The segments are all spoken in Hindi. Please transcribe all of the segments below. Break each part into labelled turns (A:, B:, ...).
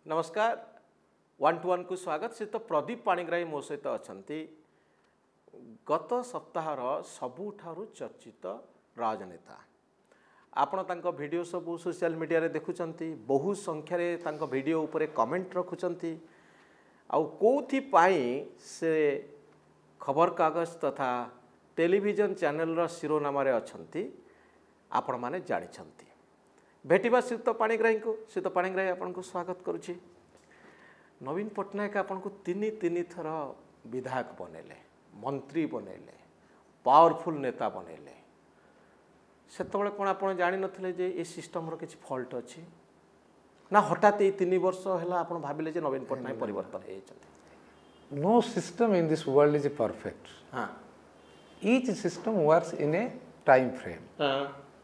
A: नमस्कार 1-to-1 को स्वागत से तो प्रदीप पाणिग्राही मो सहित अच्छा गत सप्ताहर सबुठारु चर्चित राजनेता आपण तांको वीडियो सब सोशल मीडिया रे देखुचंती बहु संख्यार तांको वीडियो उपरे कमेंट रखुचंती आउ कोथि पाई से खबर कागज तथा टेलीविजन चैनल रो शिरोनाम रे अछंती आपण माने जानिछंती भेटिबा श्रीत पाणिग्राही को श्रीत पाणिग्राही आपन को स्वागत करुछि। नवीन पट्टनायक आपन को तीन थर विधायक बनेले मंत्री बनेले पावरफुल नेता बनेले सेतबेले कोन आपन जानि नथिले जे ए सिस्टम रो किछ फॉल्ट अछि ना हठात ए 3 वर्ष हला आपन भाबिले जे नवीन पट्टनायक परिवर्तन हे छथि।
B: No system in this world is perfect. Each system works in a time frame.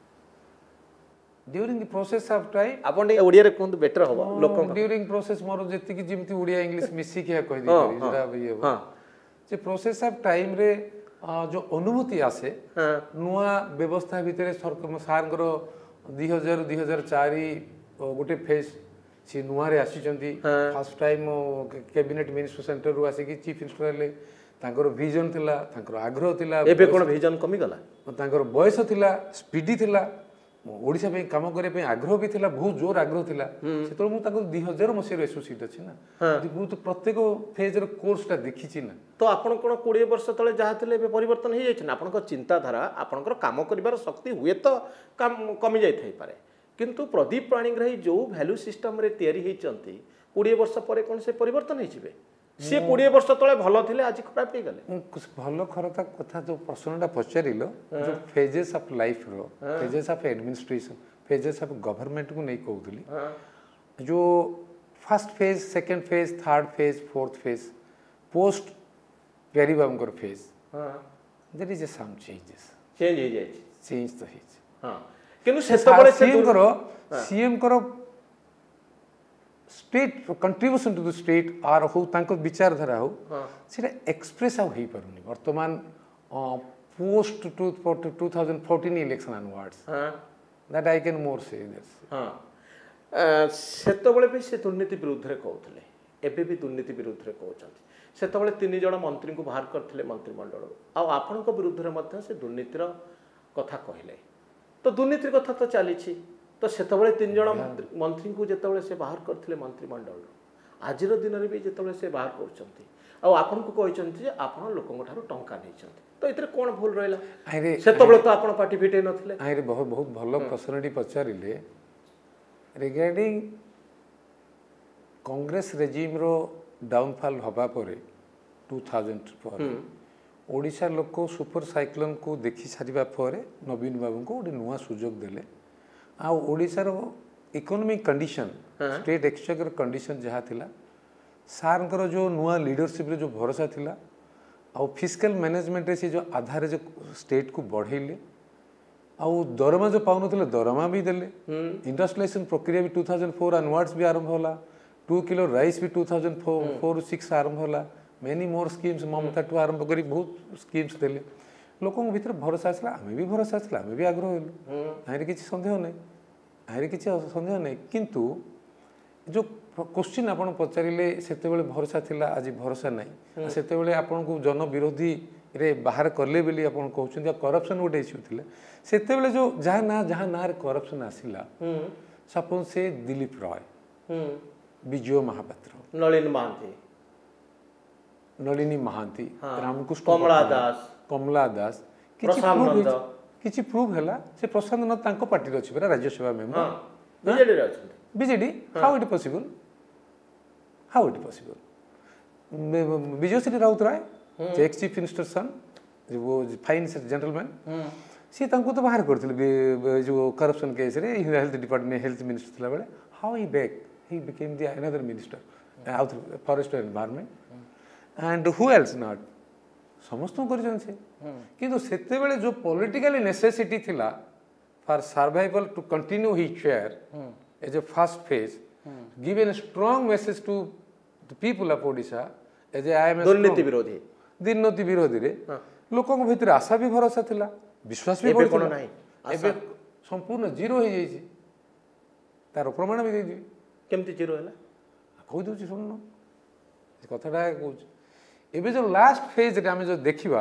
B: During the process of time
A: आपन ओडिया रे कोन बेटर होबा लोक
B: during process मोर जेति कि जिमति ओडिया इंग्लिश मिसी के कहि दी करी जरा ये जे प्रोसेस ऑफ टाइम रे जो अनुभूति आसे नुआ व्यवस्था भितरे सरकार सारंगर 2000 2004 गोटे फेज सी नुआ रे आसीचंती first time cabinet minister centre रु आसी कि चीफ मिनिस्टर ले तांकर विजन थिला तांकर आग्रह थिला
A: एबे कोन विजन कमी गला
B: तांकर बयस थिला स्पीडी थिला ओडिशा पे काम करे पे आग्रह भी थिला बहुत जोर आग्रह थिला सेतो मु ताको 2000 मसिर एसोसिएट अछि ना मु तो प्रत्येक फेज रो कोर्स टा देखि छी ना
A: तो आपण कोन 20 वर्ष तळे जहा थिले बे परिवर्तन हे जाय छी ना आपण को चिंता धारा आपण को काम करिवार शक्ति हुए तो काम कमी जाय थाई पारे किंतु प्रदीप पाणिग्राही जो वैल्यू सिस्टम रे तयारी हे चंती 20 वर्ष परे कोन से परिवर्तन हे जिवे से 20 वर्ष तळे भलो थिले आज खराब हे गले
B: कुछ भलो खरता कथा जो प्रश्नटा पचारिलो जो फेजेस ऑफ लाइफ रो phases of administration phases of government को नहीं कहउतली जो first phase second phase third phase fourth phase post वेरी बामकर phase there is some changes
A: change हे जाय
B: चेंज तो हे
A: हां किनु सेतबळे
B: सीएम करो state contribution to the state आर हो तांको विचारधारा हो सेटा एक्सप्रेस आउ हे परनी वर्तमान post 2014 election onwards that I can more say this
A: सेतबळे भी से दुर्नीति विरुद्ध रे कहउतले एबे भी दुर्नीति विरुद्ध रे कहउचंती सेतबळे 3 जण मंत्री को बाहर करथिले मंत्रिमंडल आ आपन को विरुद्ध रे मध्य से दुर्नीतिर कथा कहिले तो दुर्नीतिर कथा तो चली छी तो सेतबळे 3 जण मंत्री को जेतबळे से बाहर करथिले मंत्रिमंडल आजिर दिन रे भी जेतबळे से बाहर करचंती आ आपन को कहचंती जे आपन लोकन ठारो टंका नेचंती तो इतरे कोन भूल रहला सेतबळे तो आपन पार्टी फिटे नथिले
B: आइरे बहुत बहुत भलो प्रश्नटी पचारिले रिगार्डिंग कांग्रेस रेजिम रो डाउनफॉल हबा परे 2000 पर ओडिशा लोक सुपर साइक्लोन को देखि सारिबा परे नवीन बाबू को नुआ सुजोग देले आ ओडिशा रो economic condition state exchequer condition जहा थिला सारंकर जो नुआ लीडरशिप रे जो भरोसा थिला आ फिस्कल मैनेजमेंट रे से जो आधार जो स्टेट को बढ़ेले आ दरमा जो पाउन थिले दरमा भी देले इंडस्ट्रियलाइजेशन प्रक्रिया भी 2004 अनवर्ड्स भी आरंभ होला 2 किलो राइस भी 2004-6 आरंभ होला many more schemes Mamata too आरंभ करी बहुत स्कीम्स देले लोकों भीतर भरोसा आसला आमे भी भरोसा आसला आमे भी आग्रह हेलु आइरे किछि संदेह नै आइरे किछि संदेह नै किंतु जो क्वेश्चन आपण पचारिले सेते बेले भरोसा थिला आज भरोसा नै सेते बेले आपण को जन विरोधी रे बाहर करले बेली आपण कहउछन करप्शन गोटे इश्यू थिले सेते बेले जो जहां ना रे करप्शन आसिला सपोज से दिलीप रॉय विजय महापात्र नलिनी महांती रामकृष्ण कमला दास किछि प्रूव हैला से प्रशांत नंद तांको पार्टी रे अछि राज्यसभा मेंबर
A: बीजेडी रे अछि
B: BJD how it possible Bijayshree Routray ex chief minister son वो फाइन जेंटलमैन सी तांको तो बाहर करथिले जो करप्शन केस रे हेल्थ डिपार्टमेंट हेल्थ मिनिस्टर थिला बेले how he became the another minister out forest environment and who else not समस्त कर किंतु सेते बेले जो पॉलिटिकल नेसेसिटी थिला for survival to continue his chair as a first phase given a strong message to the people of Odisha as I am दुर्नीति विरोधी रे लोकों को भीतर आशा भी भरोसा थिला विश्वास भी
A: कोन नाही
B: एबे संपूर्ण जीरो हो जाई छी तार प्रमाण भी दे दी
A: केमती जीरो हैला
B: କହିଦେଉଛି ଶୁଣୁନ କଥାଟା କହୁଛି ଏବେ ଯେଉଁ ଲାଷ୍ଟ ଫେଜ୍ରେ ଆମେ ଯେଉଁ ଦେଖିବା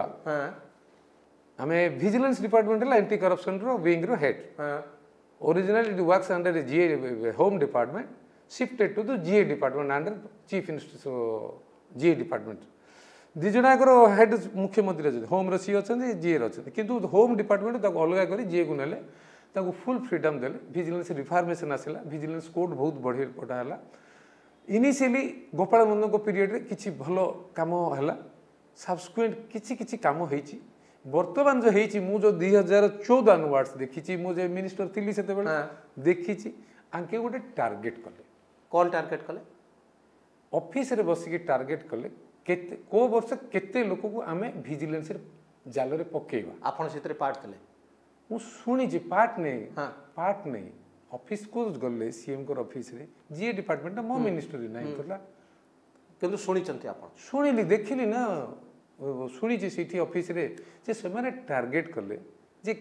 B: ଆମେ ଭିଜିଲାନ୍ସ ଡିପାର୍ଟମେଣ୍ଟ ହେଲା ଏଣ୍ଟି କରପ୍ସନର ୱିଙ୍ଗର head original it works under GA home department shifted to the GA department under chief minister GA department ଦୁଇ ଜଣଙ୍କର ହେଡ୍ ମୁଖ୍ୟମନ୍ତ୍ରୀ ଅଛନ୍ତି ହୋମ୍ର ସିଏ ଅଛନ୍ତି ଜିଏର ଅଛନ୍ତି କିନ୍ତୁ ହୋମ୍ ଡିପାର୍ଟମେଣ୍ଟ ତାକୁ ଅଲଗା କରି ଜିଏକୁ ନେଲେ ତାକୁ ଫୁଲ୍ ଫ୍ରିଡମ୍ ଦେଲେ ଭିଜିଲାନ୍ସ ରିଫର୍ମେସନ୍ ଆସିଲା ଭିଜିଲାନ୍ସ କୋର୍ଟ ବହୁତ ବଢ଼ିଆ ହେଲା ଇନିସିଆଲି ଗୋପାଳ ନନ୍ଦଙ୍କ ପିରିୟଡ଼ରେ କିଛି ଭଲ କାମ ହେଲା ସବସିକ୍ୱେଣ୍ଟ କିଛି କାମ ହେଇଛି ବର୍ତ୍ତମାନ ଯେଉଁ ହେଇଛି ମୁଁ ଯେଉଁ 2014 ଅନୱାର୍ଡସ୍ ଦେଖିଛି ମୁଁ ଯେ ମିନିଷ୍ଟର ଥିଲି ସେତେବେଳେ ଦେଖିଛି ଆଙ୍କେ ଗୋଟେ ଟାର୍ଗେଟ୍ କଲେ
A: କ'ଣ ଟାର୍ଗେଟ୍ କଲେ
B: ଅଫିସରେ ବସିକି ଟାର୍ଗେଟ୍ କଲେ କେତେ କେଉଁ ବର୍ଷ କେତେ ଲୋକକୁ ଆମେ ଭିଜିଲାନ୍ସରେ ଜାଲରେ ପକେଇବା
A: ଆପଣ ସେଥିରେ ପାର୍ଟ ଥିଲେ
B: ମୁଁ ଶୁଣିଛି ପାର୍ଟ ନେଇ ଅଫିସକୁ ଗଲେ ସିଏମ୍ଙ୍କର ଅଫିସରେ ଜିଏ ଡିପାର୍ଟମେଣ୍ଟଟା ମୋ ମିନିଷ୍ଟ୍ରି ନାହିଁ ଥିଲା
A: କିନ୍ତୁ ଶୁଣିଛନ୍ତି ଆପଣ
B: ଶୁଣିଲି ଦେଖିଲି ନା ଶୁଣିଛି ସେଇଠି ଅଫିସରେ ଯେ ସେମାନେ ଟାର୍ଗେଟ୍ କଲେ ଯେ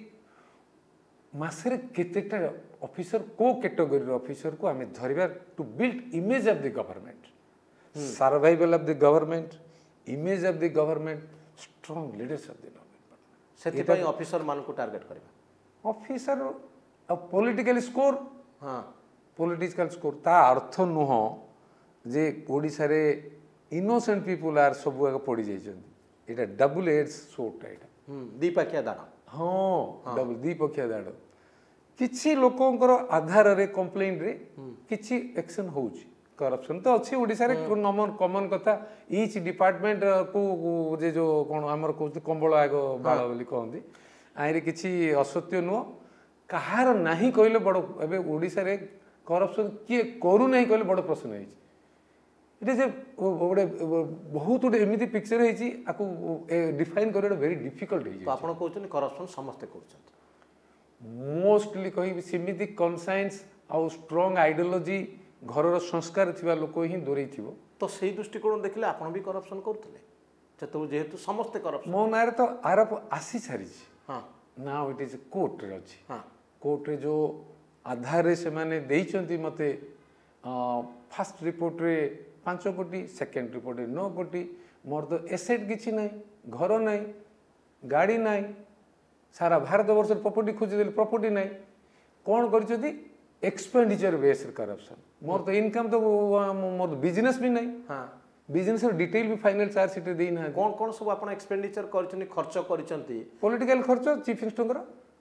B: ମାସରେ କେତେଟା ଅଫିସର କେଉଁ କ୍ୟାଟେଗୋରୀର ଅଫିସରକୁ ଆମେ ଧରିବା to build image of the government survival of the government image of the government strong leaders of the government
A: ସେଥିପାଇଁ ଅଫିସରମାନଙ୍କୁ ଟାର୍ଗେଟ୍ କରିବା
B: ଅଫିସର ଆଉ ପଲିଟିକାଲ ସ୍କୋର ପଲିଟିକାଲ ସ୍କୋର ତା ଅର୍ଥ ନୁହଁ ଯେ ଓଡ଼ିଶାରେ ଇନୋସେଣ୍ଟ ପିପୁଲ ଆର୍ ସବୁ ଆଗ ପଡ଼ିଯାଇଛନ୍ତି ଏଇଟା ଡବଲ ଏଡ୍ ସୋର୍ଟଟା ଏଇଟା
A: ଦ୍ୱିପାଖିଆ ଦାଢ଼
B: ଡବଲ ଦ୍ୱିପକ୍ଷିଆ ଦାଢ଼ କିଛି ଲୋକଙ୍କର ଆଧାରରେ କମ୍ପ୍ଲେନ୍ରେ କିଛି ଆକ୍ସନ୍ ହେଉଛି କରପ୍ସନ୍ ତ ଅଛି ଓଡ଼ିଶାରେ କମନ୍ କଥା ଇଚ୍ ଡିପାର୍ଟମେଣ୍ଟକୁ ଯେ ଯେଉଁ କ'ଣ ଆମର କହୁଛନ୍ତି କମ୍ବଳ ଆଗ ବାଳ ବୋଲି କହନ୍ତି ଆଇରେ କିଛି ଅସତ୍ୟ ନୁହଁ କାହାର ନାହିଁ କହିଲେ ବଡ଼ ଏବେ ଓଡ଼ିଶାରେ କରପ୍ସନ୍ କିଏ କରୁନାହିଁ କହିଲେ ବଡ଼ ପ୍ରଶ୍ନ ହେଇଛି ଏଇଟା ଯେ ଗୋଟେ ବହୁତ ଗୋଟେ ଏମିତି ପିକ୍ଚର ହେଇଛି ଆକୁ ଡିଫାଇନ୍ କରିବା ଭେରି ଡିଫିକଲ୍ଟ ହେଇଛି
A: ଆପଣ କହୁଛନ୍ତି କରପ୍ସନ୍ ସମସ୍ତେ କରୁଛନ୍ତି
B: ମୋଷ୍ଟଲି କହିବି ସେମିତି କନସାଇନ୍ସ ଆଉ ଷ୍ଟ୍ରଙ୍ଗ ଆଇଡିଓଲୋଜି ଘରର ସଂସ୍କାର ଥିବା ଲୋକ ହିଁ ଦୂରେଇ ଥିବ
A: ତ ସେଇ ଦୃଷ୍ଟିକୋଣ ଦେଖିଲେ ଆପଣ ବି କରପ୍ସନ୍ କରୁଥିଲେ ସେତେବେଳେ ଯେହେତୁ ସମସ୍ତେ କରପ୍ସନ୍
B: ମୋ ନାଁରେ ତ ଆରୋପ ଆସି ସାରିଛି ନା ଇଟ୍ ଇଜ୍ କୋର୍ଟରେ ଅଛି କୋର୍ଟରେ ଯେଉଁ ଆଧାରରେ ସେମାନେ ଦେଇଛନ୍ତି ମୋତେ ଫାର୍ଷ୍ଟ ରିପୋର୍ଟରେ 5 କୋଟି ସେକେଣ୍ଡ ରିପୋର୍ଟରେ 9 କୋଟି ମୋର ତ ଏସେଟ୍ କିଛି ନାହିଁ ଘର ନାହିଁ ଗାଡ଼ି ନାହିଁ ସାରା ଭାରତ ବର୍ଷରେ ପ୍ରପର୍ଟି ଖୋଜିଦେଲେ ପ୍ରପର୍ଟି ନାହିଁ କ'ଣ କରିଛନ୍ତି ଏକ୍ସପେଣ୍ଡିଚର ବେସ୍ଡ କରପ୍ସନ୍ ମୋର ତ ଇନକମ୍ ତ ମୋର ବିଜନେସ୍ ବି ନାହିଁ ବିଜନେସ୍ର ଡିଟେଲ୍ ବି ଫାଇନାଲ୍ ଚାର୍ଜ ସିଟ୍ରେ ଦେଇନାହାନ୍ତି
A: କ'ଣ ସବୁ ଆପଣ ଏକ୍ସପେଣ୍ଡିଚର କରିଛନ୍ତି ଖର୍ଚ୍ଚ କରିଛନ୍ତି
B: ପଲିଟିକାଲ ଖର୍ଚ୍ଚ ଚିଫ୍ ମିନିଷ୍ଟରଙ୍କର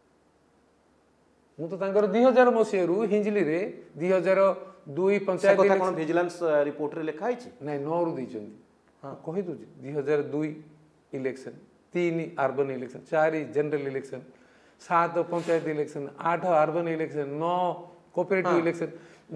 B: ମୁଁ ତ ତାଙ୍କର 2000 ମସିହାରୁ ହିଞ୍ଜିଲିରେ 2002 ପଞ୍ଚାୟତ
A: କ'ଣ ଭିଜିଲାନ୍ସ ରିପୋର୍ଟରେ ଲେଖା ହେଇଛି
B: ନାଇଁ 9ରୁ ଦେଇଛନ୍ତି କହିଦେଉଛି 2002 election 3 urban election 4 general election 7 panchayat election 8 urban election 9 cooperative election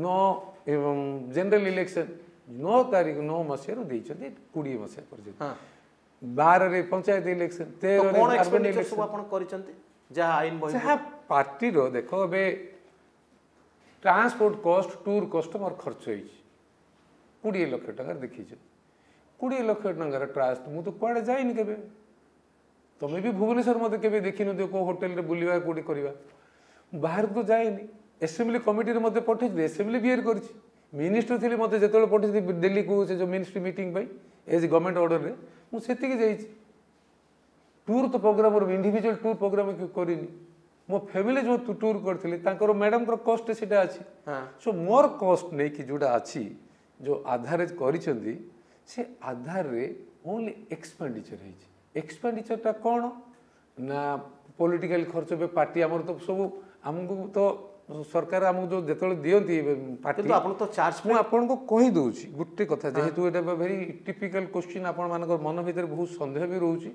B: 9 general election 9 ତାରିଖ 9 ମସିହାରୁ ଦେଇଛନ୍ତି 20 ମସିହା ପର୍ଯ୍ୟନ୍ତ 12ରେ ପଞ୍ଚାୟତ ଇଲେକ୍ସନ୍ 13ରେ ଆର୍ବାନ୍ ଇଲେକ୍ସନ୍
A: ଆପଣ କରିଛନ୍ତି ଯାହା ଆଇନ ବହି
B: ଯାହା ପାର୍ଟିର ଦେଖ ଏବେ ଟ୍ରାନ୍ସପୋର୍ଟ କଷ୍ଟ ଟୁର୍ କଷ୍ଟ ମୋର ଖର୍ଚ୍ଚ ହେଇଛି 20 ଲକ୍ଷ ଟଙ୍କାର ଦେଖିଛ 20 ଲକ୍ଷ ଟଙ୍କାର ଟ୍ରାନ୍ସ ମୁଁ ତ କୁଆଡ଼େ ଯାଇନି କେବେ ତମେ ବି ଭୁବନେଶ୍ୱର ମୋତେ କେବେ ଦେଖିନଥିବ କେଉଁ ହୋଟେଲରେ ବୁଲିବା କେଉଁଠି କରିବା ବାହାରକୁ ତ ଯାଏନି ଆସେମ୍ବଲି କମିଟିରେ ମୋତେ ପଠେଇଥିଲି ଆସେମ୍ବଲି ବିଏର୍ କରିଛି ମିନିଷ୍ଟର ଥିଲି ମୋତେ ଯେତେବେଳେ ପଠେଇଥିଲି ଦିଲ୍ଲୀକୁ ସେ ଯେଉଁ ମିନିଷ୍ଟ୍ରି ମିଟିଂ ପାଇଁ ଏଜ୍ ଗଭର୍ଣ୍ଣମେଣ୍ଟ ଅର୍ଡ଼ରରେ ମୁଁ ସେତିକି ଯାଇଛି ଟୁର୍ ତ ପ୍ରୋଗ୍ରାମ ଇଣ୍ଡିଭିଜୁଆଲ ଟୁର୍ ପ୍ରୋଗ୍ରାମ କରିନି ମୋ ଫ୍ୟାମିଲି ଯେଉଁ ଟୁର୍ କରିଥିଲି ତାଙ୍କର ମ୍ୟାଡ଼ାମଙ୍କର କଷ୍ଟ ସେଇଟା ଅଛି ସୋ ମୋର କଷ୍ଟ ନେଇକି ଯେଉଁଟା ଅଛି ଯେଉଁ ଆଧାରରେ କରିଛନ୍ତି ସେ ଆଧାରରେ ଓନ୍ଲି ଏକ୍ସପେଣ୍ଡିଚର ହେଇଛି ଏକ୍ସପେଣ୍ଡିଚରଟା କ'ଣ ନା ପଲିଟିକାଲ ଖର୍ଚ୍ଚ ଏବେ ପାର୍ଟି ଆମର ତ ସବୁ ଆମକୁ ତ ସରକାର ଆମକୁ ଯେଉଁ ଯେତେବେଳେ ଦିଅନ୍ତି ପାର୍ଟି
A: ଆପଣ ତ ଚାର୍ଜ
B: ମୁଁ ଆପଣଙ୍କୁ କହିଦେଉଛି ଗୋଟେ କଥା ଯେହେତୁ ଏଇଟା ଭେରି ଟିପିକାଲ କ୍ୱେଶ୍ଚିନ୍ ଆପଣମାନଙ୍କର ମନ ଭିତରେ ବହୁତ ସନ୍ଦେହ ବି ରହୁଛି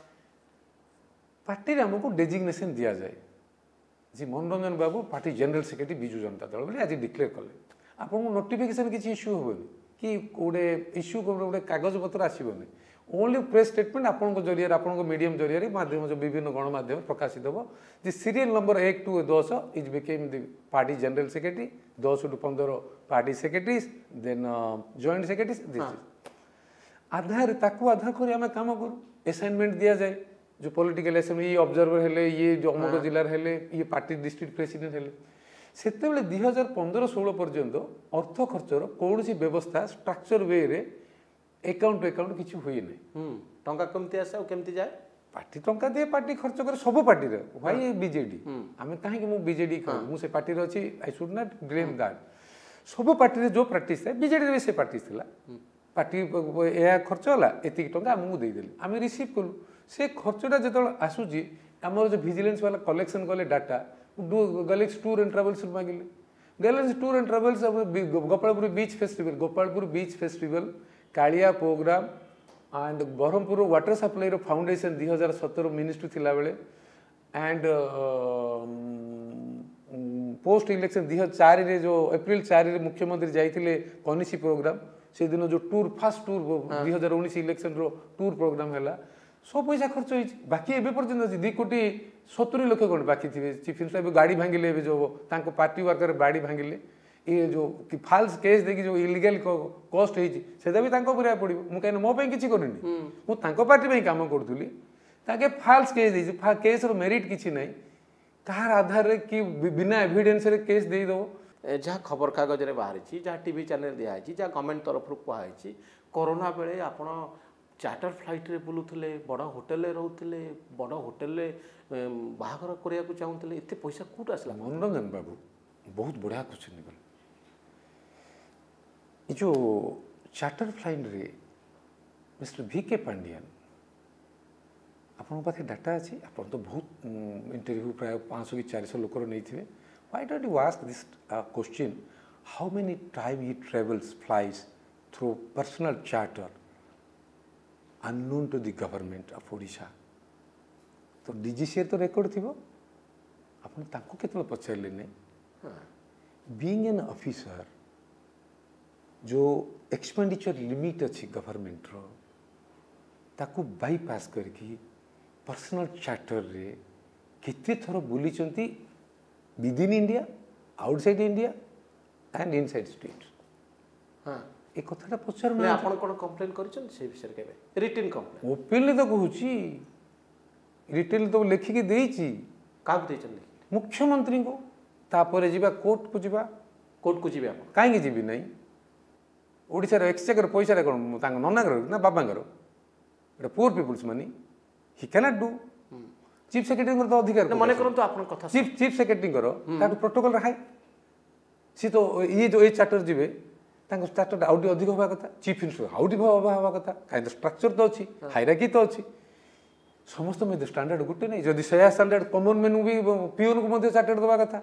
B: ପାର୍ଟିରେ ଆମକୁ ଡେଜିଗ୍ନେସନ୍ ଦିଆଯାଏ ଯେ ମନୋରଞ୍ଜନ ବାବୁ party general secretary Biju Janata Dal ବୋଲି ଆଜି ଡିକ୍ଲେୟାର କଲେ ଆପଣଙ୍କୁ ନୋଟିଫିକେସନ୍ କିଛି ଇସ୍ୟୁ ହେବନି କି ଗୋଟେ ଇସ୍ୟୁ ଗୋଟେ କାଗଜପତ୍ର ଆସିବନି ଓନ୍ଲି ପ୍ରେସ୍ ଷ୍ଟେଟମେଣ୍ଟ ଆପଣଙ୍କ ଜରିଆରେ ଆପଣଙ୍କ ମିଡ଼ିୟମ୍ ଜରିଆରେ ମାଧ୍ୟମ ଯେଉଁ ବିଭିନ୍ନ ଗଣମାଧ୍ୟମ ପ୍ରକାଶିତ ହେବ ଯେ serial number 1 to 10 is became the party general secretary 10 to 15 party secretaries then joint secretaries this ଆଧାର ତାକୁ ଆଧାର କରି ଆମେ କାମ କରୁ ଆସାଇନମେଣ୍ଟ ଦିଆଯାଏ ଯେଉଁ ପଲିଟିକାଲ ଆସାଇନମେଣ୍ଟ ଇଏ ଅବଜର୍ଭର ହେଲେ ଇଏ ଯେଉଁ ଅମୁକ ଜିଲ୍ଲାରେ ହେଲେ ଇଏ ପାର୍ଟି ଡିଷ୍ଟ୍ରିକ୍ଟ ପ୍ରେସିଡେଣ୍ଟ ହେଲେ ସେତେବେଳେ 2015-16 पर्यंत अर्थ खर्चर कौन व्यवस्था स्ट्रक्चर वे रे एकाउंट एकाउंट किसी हुए नहीं
A: टंका केमती आसे केमती जाए
B: पार्टी टंका दिए पार्टी खर्च करे सब पार्टी रे व्हाई बीजेडी आमे काहे कि मु बीजेडी कहू मु से पार्टी रे अछि I should not blame that सब पार्टी रे जो प्रैक्टिस है बीजेडी रे से प्रैक्टिस थिला पार्टी ए खर्च होला एति टंका हमहु दे देली आमे रिसीव करू से खर्चटा जतल आसुची हमर जो विजिलेंस वाला कलेक्शन कले data Galax tour and travels मांगिले Galax tour and travels Gopalpur beach festival Kalia program and Brahmapur water supply रो फाउंडेशन 2017 मिनिस्ट्री थिला बेले एंड पोस्ट इलेक्शन 2004 रे जो अप्रैल 4 रे मुख्यमंत्री जाइथिले कनिसी प्रोग्राम से दिन जो टूर फर्स्ट टूर 2019 इलेक्शन रो टूर प्रोग्राम हैला सब पैसा खर्च होई बाकी एबे पर्यंत अछि 2 कोटी 70 लाख कोन बाकी थिबे चीफ मिनिस्टर गाड़ी भांगिले एबे जो तांको पार्टी वर्कर गाड़ी भांगिले ये जो कि फाल्स केस देखि जो इलीगल कॉस्ट होई सेदा भी तांको पुरा पड़िबो मु कहन मो पे किछि करनी मु तांको पार्टी पे काम करथुली ताके फाल्स केस देछि केस रो मेरिट किछि नै कहार आधार रे कि बिना एविडेंस रे केस देई दो
A: जहाँ खबर कागज रे बाहरी छी जहाँ टीवी चैनल दिया है जहाँ गवर्नमेंट तरफ कहुई छी कोरोना बेले आपण चार्टर फ्लाइट रे बुलुथले बड़ होटल रे रहउथले बड़ होटल रे बाहागर करिया को चाहुथले एते पैसा कोट आसला
B: मनोरंजन बाबू बहुत बढ़िया क्वेश्चन निकल जो चार्टर फ्लाइट रे मिस्टर VK पांडियन आपन पाखे डाटा अछि आपन तो बहुत इंटरव्यू प्राय 500 कि 400 लोकर नै थिबे why don't you ask this question how many time he travels flies through personal charter unknown to the government of Odisha तो DGCA तो रेकॉर्ड थिबो आपन ताको केतले पछारले नै बीइंग एन ऑफिसर जो एक्सपेंडिचर लिमिट अछि गवर्नमेंट रो ताको बाईपास करके पर्सनल चार्टर रे केते थरो बुली चंती with in India outside India and inside state
A: हां
B: ए कथाटा पचार
A: नै आपण कोन कंप्लेन करिसन से विषय केबे रिटन कंप्लेन
B: ओपनली तो कहूची रिटेल तो लिखि के देइची
A: का देइचन
B: मुख्यमंत्री को तापर जीवा कोर्ट को जीबे
A: आपण
B: काहे के जीबी नै ओडिसा रे एक्सचेकर पैसा रे कोन तांग ननागर ना बाबांगर एटा poor peoples money he can not do chief secretary को तो अधिकार
A: माने करन तो आपण कथा
B: चीफ सेक्रेटरी को ताको प्रोटोकॉल रखाय सी तो ये जो ए चार्टर जीबे तांको चार्टर आउटी अधिक होबा कथा चीफ मिनिस्टर आउटी होबा कथा काहे तो स्ट्रक्चर तो अछि हायरार्की तो अछि समस्त में स्टैंडर्ड गुटे नै जदी सया स्टैंडर्ड कॉमन मेनू भी पीओन को मध्ये चार्टर दबा कथा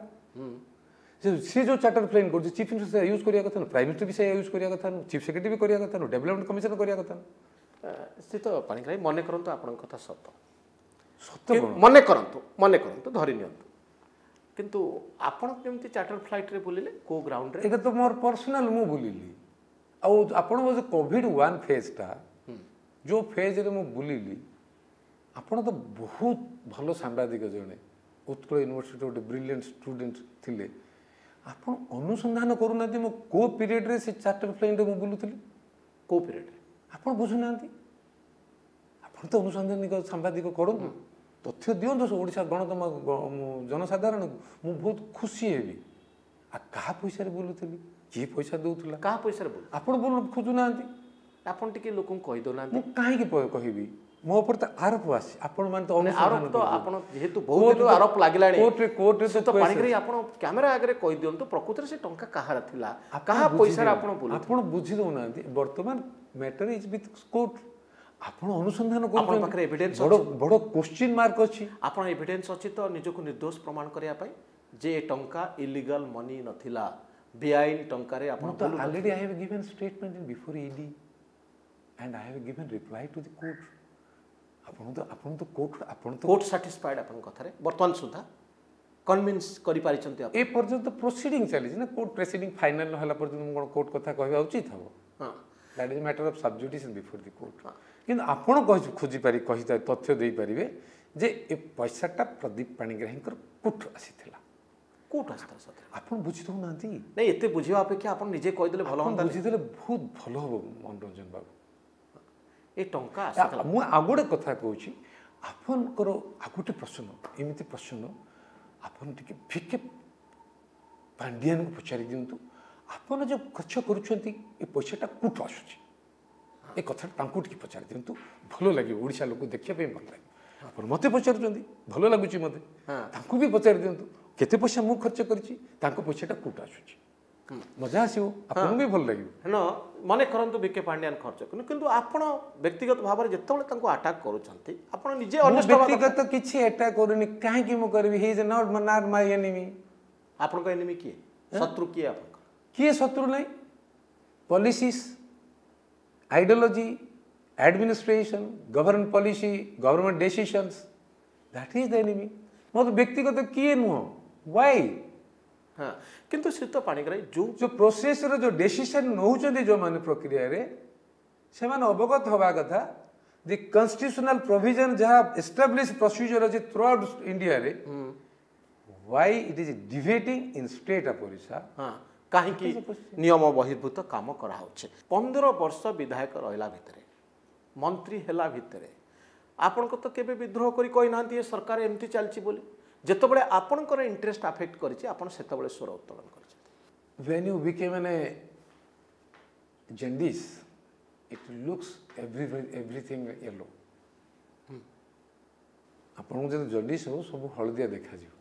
B: से जो चार्टर प्लान कर चीफ मिनिस्टर यूज करिया कथा प्राइम मिनिस्टर भी से यूज करिया कथा चीफ सेक्रेटरी भी करिया कथा डेवलपमेंट कमिशन करिया कथा
A: से तो पाणिग्राही मने करंतु आपण कथा
B: सत्य
A: मने करंतु धरि नियंतु किंतु आपण केमती चार्टर फ्लाइट रे बोलिले को ग्राउंड रे
B: एटा तो मोर पर्सनल मु बोलिली आ आपण जो कोविड 1 फेज ता जो फेज रे मु बोलिली आपण तो बहुत भलो सांबादिक जणे उत्कल यूनिवर्सिटी गोटे ब्रिलियंट स्टूडेंट थिले आपण अनुसंधान करू नाती मो को पीरियड रे से चार्टर फ्लाइट रे मु बोलुथली
A: को पीरियड रे
B: आपण बुझु नांती आपण तो अनुसंधानिक सांबादिक करू तथ्य दियंतो ओडिशा गणतम जनसाधारण मु बहुत खुशी हेबी आ कहा पैसा रे बोलुथली की पैसा दउथला
A: कहा पैसा रे बोल
B: आपण बोल खोजु नांती
A: आपण टिके लोकन कहि दो नांती
B: मु काहे के कहबी मो ऊपर तो आरोप आसी आपण मान तो
A: आरोप तो आपण जेहेतु बहुत दिन आरोप लागिलाणी कोर्ट रे तो पाणिग्राही आपण कैमरा आगे कहि दियंतो प्रकृति रे से टंका कहार थिला कहा पैसा रे आपण बोल
B: आपण बुझी दउ नांती वर्तमान मैटर इज विथ कोर्ट आपण अनुसंधान को
A: आपण पाखरे एविडेंस
B: बड़ बड़ क्वेश्चन मार्क अछि
A: आपण एविडेंस अछि तो निजको निर्दोष प्रमाण करिया पई जे टंका इलीगल मनी नथिला बेआईन टंका रे आपण
B: तो already I have given statement in before ED and I have given reply to the court आपण तो कोर्ट
A: सैटिस्फाइड आपण कथा रे वर्तमान सुधा कन्विंस करि पारिचंती आपण
B: ए पर्यंत प्रोसीडिंग चली ना कोर्ट प्रोसीडिंग फाइनल न होला पर्यंत कोन कोर्ट कथा कहबा उचित हबो हां that is matter of subjudice before the court किंतु आपण खोजी पारि कहि तथ्य देई परिबे जे ए पैसाटा प्रदीप पाणिग्राहीकर कोठ आसीथिला
A: कोठ आस्था सते
B: आपण बुझि दउ नांती
A: नै एते बुझिबा अपेक्षा आपण निजे कहि देले भलो होंता
B: बुझि देले बहुत भलो हो मनोरंजन बाबू
A: ए टंका आसीथिला
B: मु आगोडे कथा कहूची आपनकर आगोटे प्रश्न एमिति प्रश्न आपन टिके फिके पांडियान को पचारि दिंतु आपन जो खर्च करूछंती ए पैसाटा कोठु आसुची ए कथा तांकु टिके पचारि दिंतु भलो लागि ओडिसा लोक देखिया पे भल लागि पर मते पचारुचंती भलो लागुची मते तांकु भी पचारि दिंतु केते पैसा मु खर्च करची तांको पैसाटा कोठु आसुची मजा आसिबो आपन भी भल लागि
A: न मने करंतु बीके पांड्यान खर्च किंतु आपण व्यक्तिगत भाव रे जेतबेले तांको अटैक करूछंती आपण निजे ऑनेस्ट
B: व्यक्तिगत किछि अटैक करनी काहे कि मु करबी he is not my enemy
A: आपण को एनिमी किए शत्रु किए आपण
B: किए शत्रु नहीं policies ideology administration government policy government decisions that is the enemy मत व्यक्तिगत किए नुह व्हाई
A: हाँ किंतु श्रीत पाणिग्राही जो
B: प्रोसेस रो जो डिसीजन नौचंदी जो माने प्रक्रिया रे से माने अवगत होबा कथा द कॉन्स्टिट्यूशनल प्रोविजन जहा एस्टैब्लिश प्रोसीजर अछि थ्रू आउट इंडिया रे why it is deviating in state of Odisha
A: हाँ कहीं नियम बहिर्भूत काम करा होचे 15 वर्ष विधायक रहला भितरे मंत्री हेला भितरे आपण को तो केबे विद्रोह करी कोइ नांती सरकार एमती चलची बोली जेतबेले आपनकर इंटरेस्ट अफेक्ट करिछि आपण सेतबेले स्वर उत्तोलन करिछि
B: when you became an jaundice it looks everything yellow आपण जब जंडिस हो सब हलदिया देखा जिवो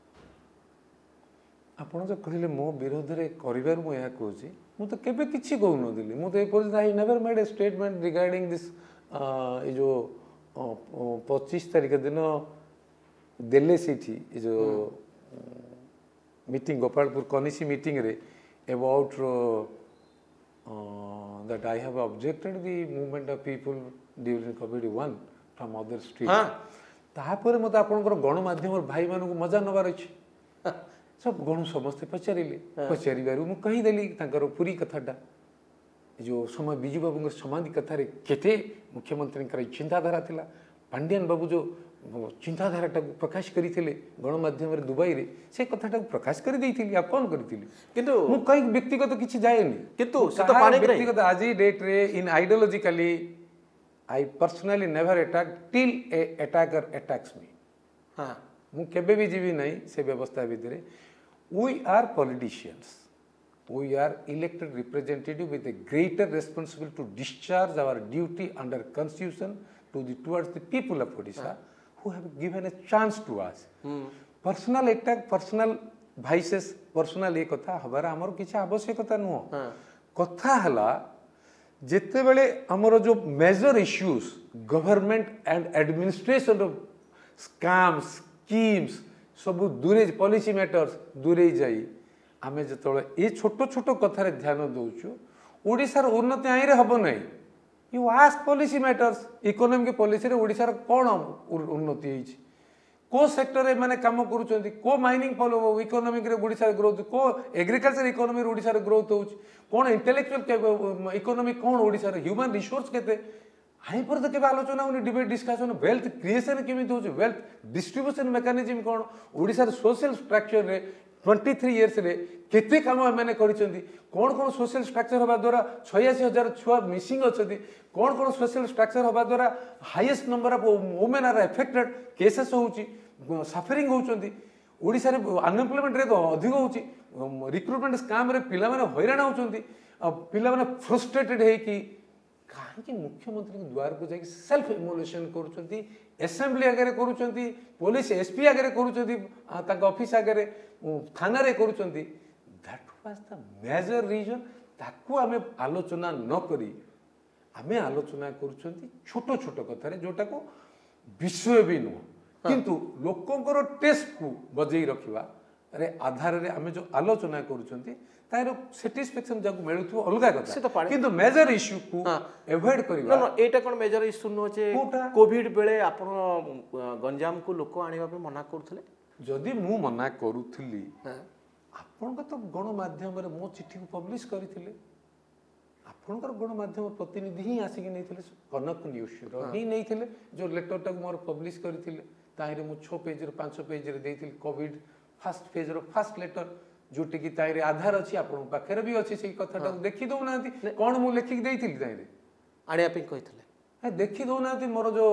B: आपण जो कहले मो विरोध रे करिवार मु या कहूची मु तो केबे किछि कहू न दिली मु तो ए पर I never made a statement regarding this ए जो 25 तारीख दिन देले सीठी जो मीटिंग गोपालपुर कनिसी मीटिंग रे about that I have objected the movement of people during covid from other state तापर मत आपनकर गणमाध्यम भाई मानक मजा नबार अछि सब गण समस्ते पचारिले पचारिबारु मु कहि देली तांकर पूरी कथाटा जो समय बिजू बाबू समाधि कथा रे केते मुख्यमंत्री चिंताधारा थिला पांडियन बाबू जो चिंताधारा प्रकाश करथिले गणमाध्यम रे दुबई रे से कथाटा प्रकाश कर देथिली आ कोन करथिली किंतु मु कहि व्यक्तिगत किछि जायनी किंतु से तो व्यक्तिगत आज डेट रे in ideologically I personally never attack till a attacker attacks me हां मु केबे भी जीवी नहीं से व्यवस्था भितरे we are politicians we are elected representative with a greater responsibility to discharge our duty under constitution towards the people of Odisha who have given a chance to us personal attack personal vices personal एक कथा हबार हमर किछ आवश्यकता नुह कथा हला जेते बेले हमर जो major issues government and administration of scams schemes सब दूरे पॉलिसी मैटर्स दूरे जाई आमे जतले ए छोटो छोटो कथारे ध्यान दउछु ओडिसार उन्नति आइरे हबो नै you ask policy matters economic policy रे ओडिसार कोन उन्नति होइछि को सेक्टर रे माने काम करूचंती को माइनिंग फॉलो इकोनॉमिक रे ओडिसा ग्रोथ को एग्रीकल्चर इकोनॉमी रे ओडिसा ग्रोथ होउछि कोन इंटेलेक्चुअल इकोनॉमी कोन ओडिसा रे ह्यूमन रिसोर्स केते हाई पर तो केबे आलोचना उनी डिबेट डिस्कशन वेल्थ क्रिएशन केमिति होउछि वेल्थ डिस्ट्रीब्यूशन मैकेनिज्म कोन ओडिसा रे सोशल स्ट्रक्चर रे 23 इयर्स रे केते काम मैंने करिसेंती कोन कोन सोशल स्ट्रक्चर होबा द्वारा 86,000 छुआ मिसिंग अछती कोन कोन सोशल स्ट्रक्चर होबा द्वारा highest number of women are affected cases होउची सफरिंग होउचंती ओडिसा रे अनएम्प्लॉयमेंट रेट अधिक होउची रिक्रूटमेंट स्कैम रे पिला माने हैरान होउचंती पिला माने फ्रस्ट्रेटेड हे कि काहे मुख्यमंत्री के द्वार को जाके सेल्फ इमोलेशन करूचंती असेंबली आगे करूचंती पुलिस एसपी आगे करूचंती ताका ऑफिस आगे थाना रे करूचंती that was the major reason ताकू आमे आलोचना न करी आमे आलोचना करूचंती छोटो छोटो कथा रे जोटा को विषय भी न किंतु लोकंकर टेस्ट को बजई रखिबा रे आधार रे आमे जो आलोचना करूचंती तारो सैटिस्फैक्शन जाको मिलुथु अलगा कथा किंतु मेजर इश्यू को अवॉइड करिबा
A: न एटा कोन मेजर इश्यू न छे कोविड बेले आपण गंजाम को लोक आनिबा पे मना करथले
B: जदि मु मना करूथली आपण को तो गण माध्यम रे मो चिट्ठी को पब्लिश करिथिले आपण कर गण माध्यम प्रतिनिधि ही आसी कि नैथिले कनक न्यूज रो ही नैथिले जो लेटर तक मोर पब्लिश करिथिले ताहिरे मु 6 पेज रे 5 पेज रे देथिल कोविड फर्स्ट पेज रो फर्स्ट लेटर जोटी की ताइरे आधार अछि आपण पाखरे भी अछि से कथाटा देखि दउ नांती कोन मु लेखि देथिल ताइरे
A: आनिया पे कहिथिले
B: देखि दउ नांती मोर जो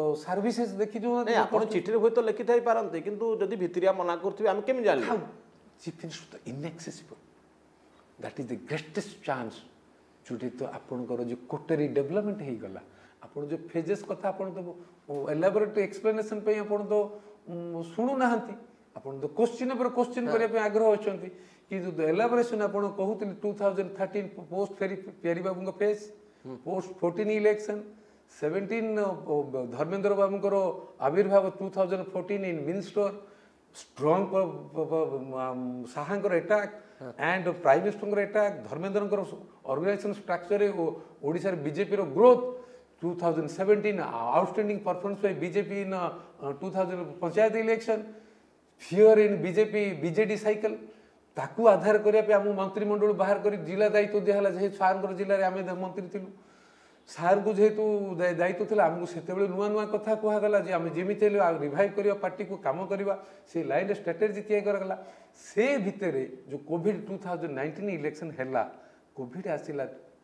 B: सर्विसेज देखि दउ नांती
A: आपण चिठी रे होय तो लेखि थाई पारंते किंतु जदी भितरिया मना करथि हम केम जानि
B: ଚିଫ୍ ମିନିଷ୍ଟର ତ inaccessible. That is the greatest chance जोटी तो आपणकर जो कोटेरी डेवलपमेंट हो गला आप जो फेजेस कथा आप तो एलाबोरेट एक्सप्लेनेशन पे आप तो शुणु ना आप तो क्वेश्चन पर क्वेश्चन करने आग्रह अच्छा कि जो एलाबोरेशन आप कहते 2013 पोस्ट प्यारी बाबू फेज पोस्ट 14 इलेक्शन 17 धर्मेंद्र बाबू आविर्भाव 2014 इन मिनिस्टर स्ट्रॉन्ग साहांकर attack and prime minister attack Dharmendra organisation structure Odisha BJP growth 2017 outstanding performance by BJP in 2000 panchayat election fear in BJP BJD cycle ताकू आधार करने आम मंत्रिमंडल बाहर कर जिला दायित्व दिहला जेहेतु सार जिले में आम मंत्री थिलु सार को जेहेतु दायित्व था आमको से नुआ नुआ कथा कहगला जे आम जमी रिवाइव करवा पार्टी को काम करवा से लाइन स्ट्राटेजी तैयार करगला से भितर जो कोविड 2019 इलेक्शन है कोविड आसला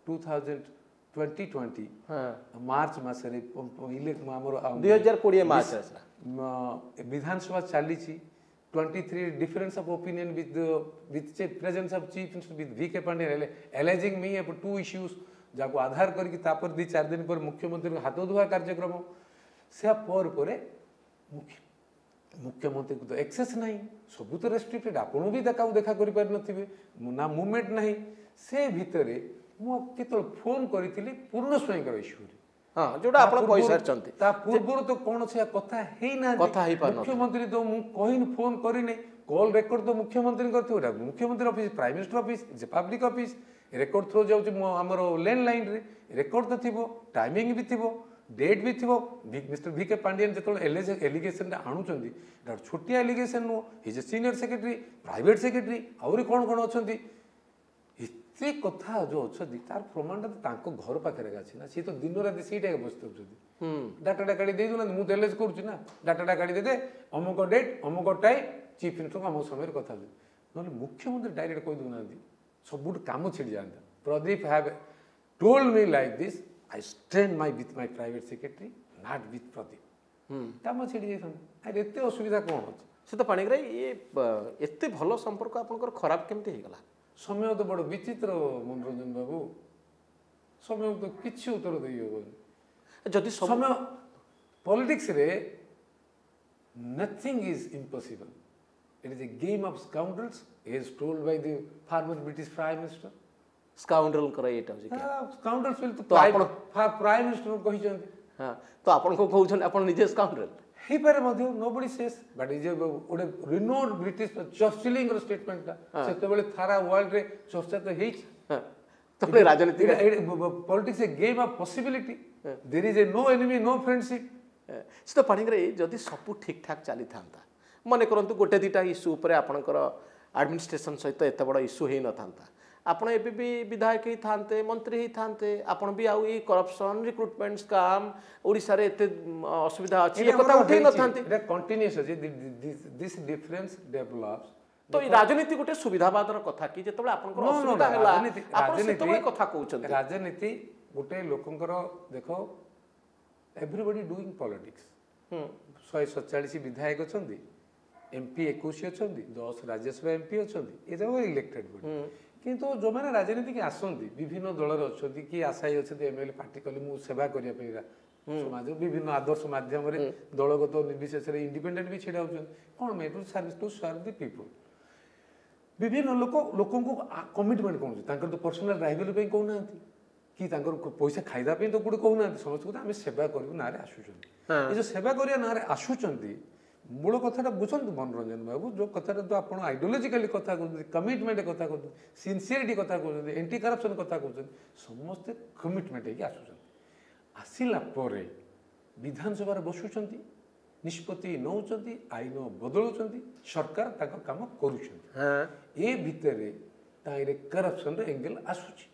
B: 2020 मार्च मसरे
A: 2020 मार्च
B: विधानसभा चली 23 difference of opinion with presence of chief minister with V.K. Pandya alleging me about 2 issues जाको आधार करके तापर 2-4 दिन पर मुख्यमंत्री हाथ धुआ कार्यक्रम से मुख्यमंत्री को तो एक्सेस नहीं सबू तो रेस्ट्रिक्टेड आपन भी देखा कर पार नथिबे ना मूवमेंट नहीं से भितरे मु केतल फोन करितली पूर्ण स्वयंकर इश्यू
A: हां जोडा आपण पैसा चंती
B: ता पूर्व तो कोन से कथा हेई ना
A: कथा ही पार
B: मुख्यमंत्री तो मु कहिन फोन करिने कॉल रेकॉर्ड तो मुख्यमंत्री करथि मुख्यमंत्री ऑफिस प्राइम मिनिस्टर ऑफिस जे पब्लिक ऑफिस रेकॉर्ड थ्रो जाउछ हमर लैंडलाइन रे रेकॉर्ड तो थिबो टाइमिंग भी थिबो डेट भी थिबो मिस्टर V.K. पांडियन जतल एलिगेशन आणुचंदी छोटिया allegation no is a senior secretary private secretary आउरी कोन कोन अछंती इते कथा जो अछंती तार प्रमाण तो घर पाखे अच्छी ना सी तो दिन राति सीटा बसते डाटा काढ़ी दे दूना मुझे एलेज करुच्ची ना डाटा काढ़ी दे अमुक डेट अमुक टाइम चीफ मिनिस्टर अमुक समय कथा ना मुख्यमंत्री डायरेक्ट कही दूना सब कम छिड़ी जाता Pradeep have told me like this I stand my with my private secretary not with Pradeep कम छिड़ी जाता एत असुविधा कौन अच्छे
A: से तो पाणिग्राही ये एत भल संपर्क आपंकर खराब केमती होगला
B: समय तो बड़ विचित्र मनोरंजन बाबू समय तो किसी उत्तर दे
A: जदि
B: समय पॉलिटिक्स रे nothing is impossible it is a game of scoundrels as told by the former British Prime Minister
A: scoundrel कर एटा जे
B: स्काउंड्रल्स विल तो प्राइम मिनिस्टर कहि जंती
A: हां तो आपन को कहउछन आपन निजे स्काउंड्रल
B: हे पारे मध्य नोबडी सेस बट इज ओडे रिनोड ब्रिटिश चर्चिलिंग रो स्टेटमेंट था सेते बेले सारा वर्ल्ड रे चर्चा तो हेइ
A: तो राजनीति
B: politics a game of possibility there is a no enemy no friendship
A: से तो पाणिग्राही जदि सब ठीक ठाक चली थांता मन करंतु गोटे दिटा इश्यू ऊपर आपनकर एडमिनिस्ट्रेशन सहित एत बड़ इश्यू हो न था आपड़ ए भी विधायक ही था मंत्री ही था आपड़ भी आउ करप्शन रिक्रुटमेंट स्काम ओडिशा रे एते असुविधा अछि ए कथा उठै न थांती
B: एटा कंटीन्यूअस अछि दिस डिफरेंस डेवलप्स
A: तो राजनीति गोटे सुविधावादर कथा कि जेतबे आपनकर असुविधा होला आपन सेतबे कथा कहउछन
B: राजनीति गोटे लोकंकर देखो एवरीबॉडी डूइंग पॉलिटिक्स 147 विधायक अछंती एमपी 21 अछंती 10 राज्यसभा एमपी अछंती ए सब इलेक्टेड बॉडी किंतु जो माने राजनीति के आसंती विभिन्न दल रे अछंती कि आशायी अछंती एमएलए पार्टी कली मु सेवा करिया पेरा समाज विभिन्न आदर्श माध्यम रे दलगत निर्विशेष रे इंडिपेंडेंट भी छिडा होछन कोन may to service to serve the people विभिन्न लोकों को कमिटमेंट कोन तांकर तो पर्सनल राइवल पे कोन नांती कि तांकर पैसा खाइदा पे तो गुड कोन नांती समझ को आमे सेवा करबो ना रे आसुछन ए जो सेवा करिया ना रे आसुछंती मूल कथा बुझुन मनोरंजन बाबू जो कथा तो आप आइडियोलॉजिकली कथा कहते कमिटमेंट कथा कहते सिंसियरिटी कथा कहते एंटी करप्शन कथा कहते समस्ते कमिटमेंट है आसला विधानसभा बसुंच निष्पत्ति नौंट आईन बदलुंच सरकार तक काम कर भितर करप्शन एंगल आसूची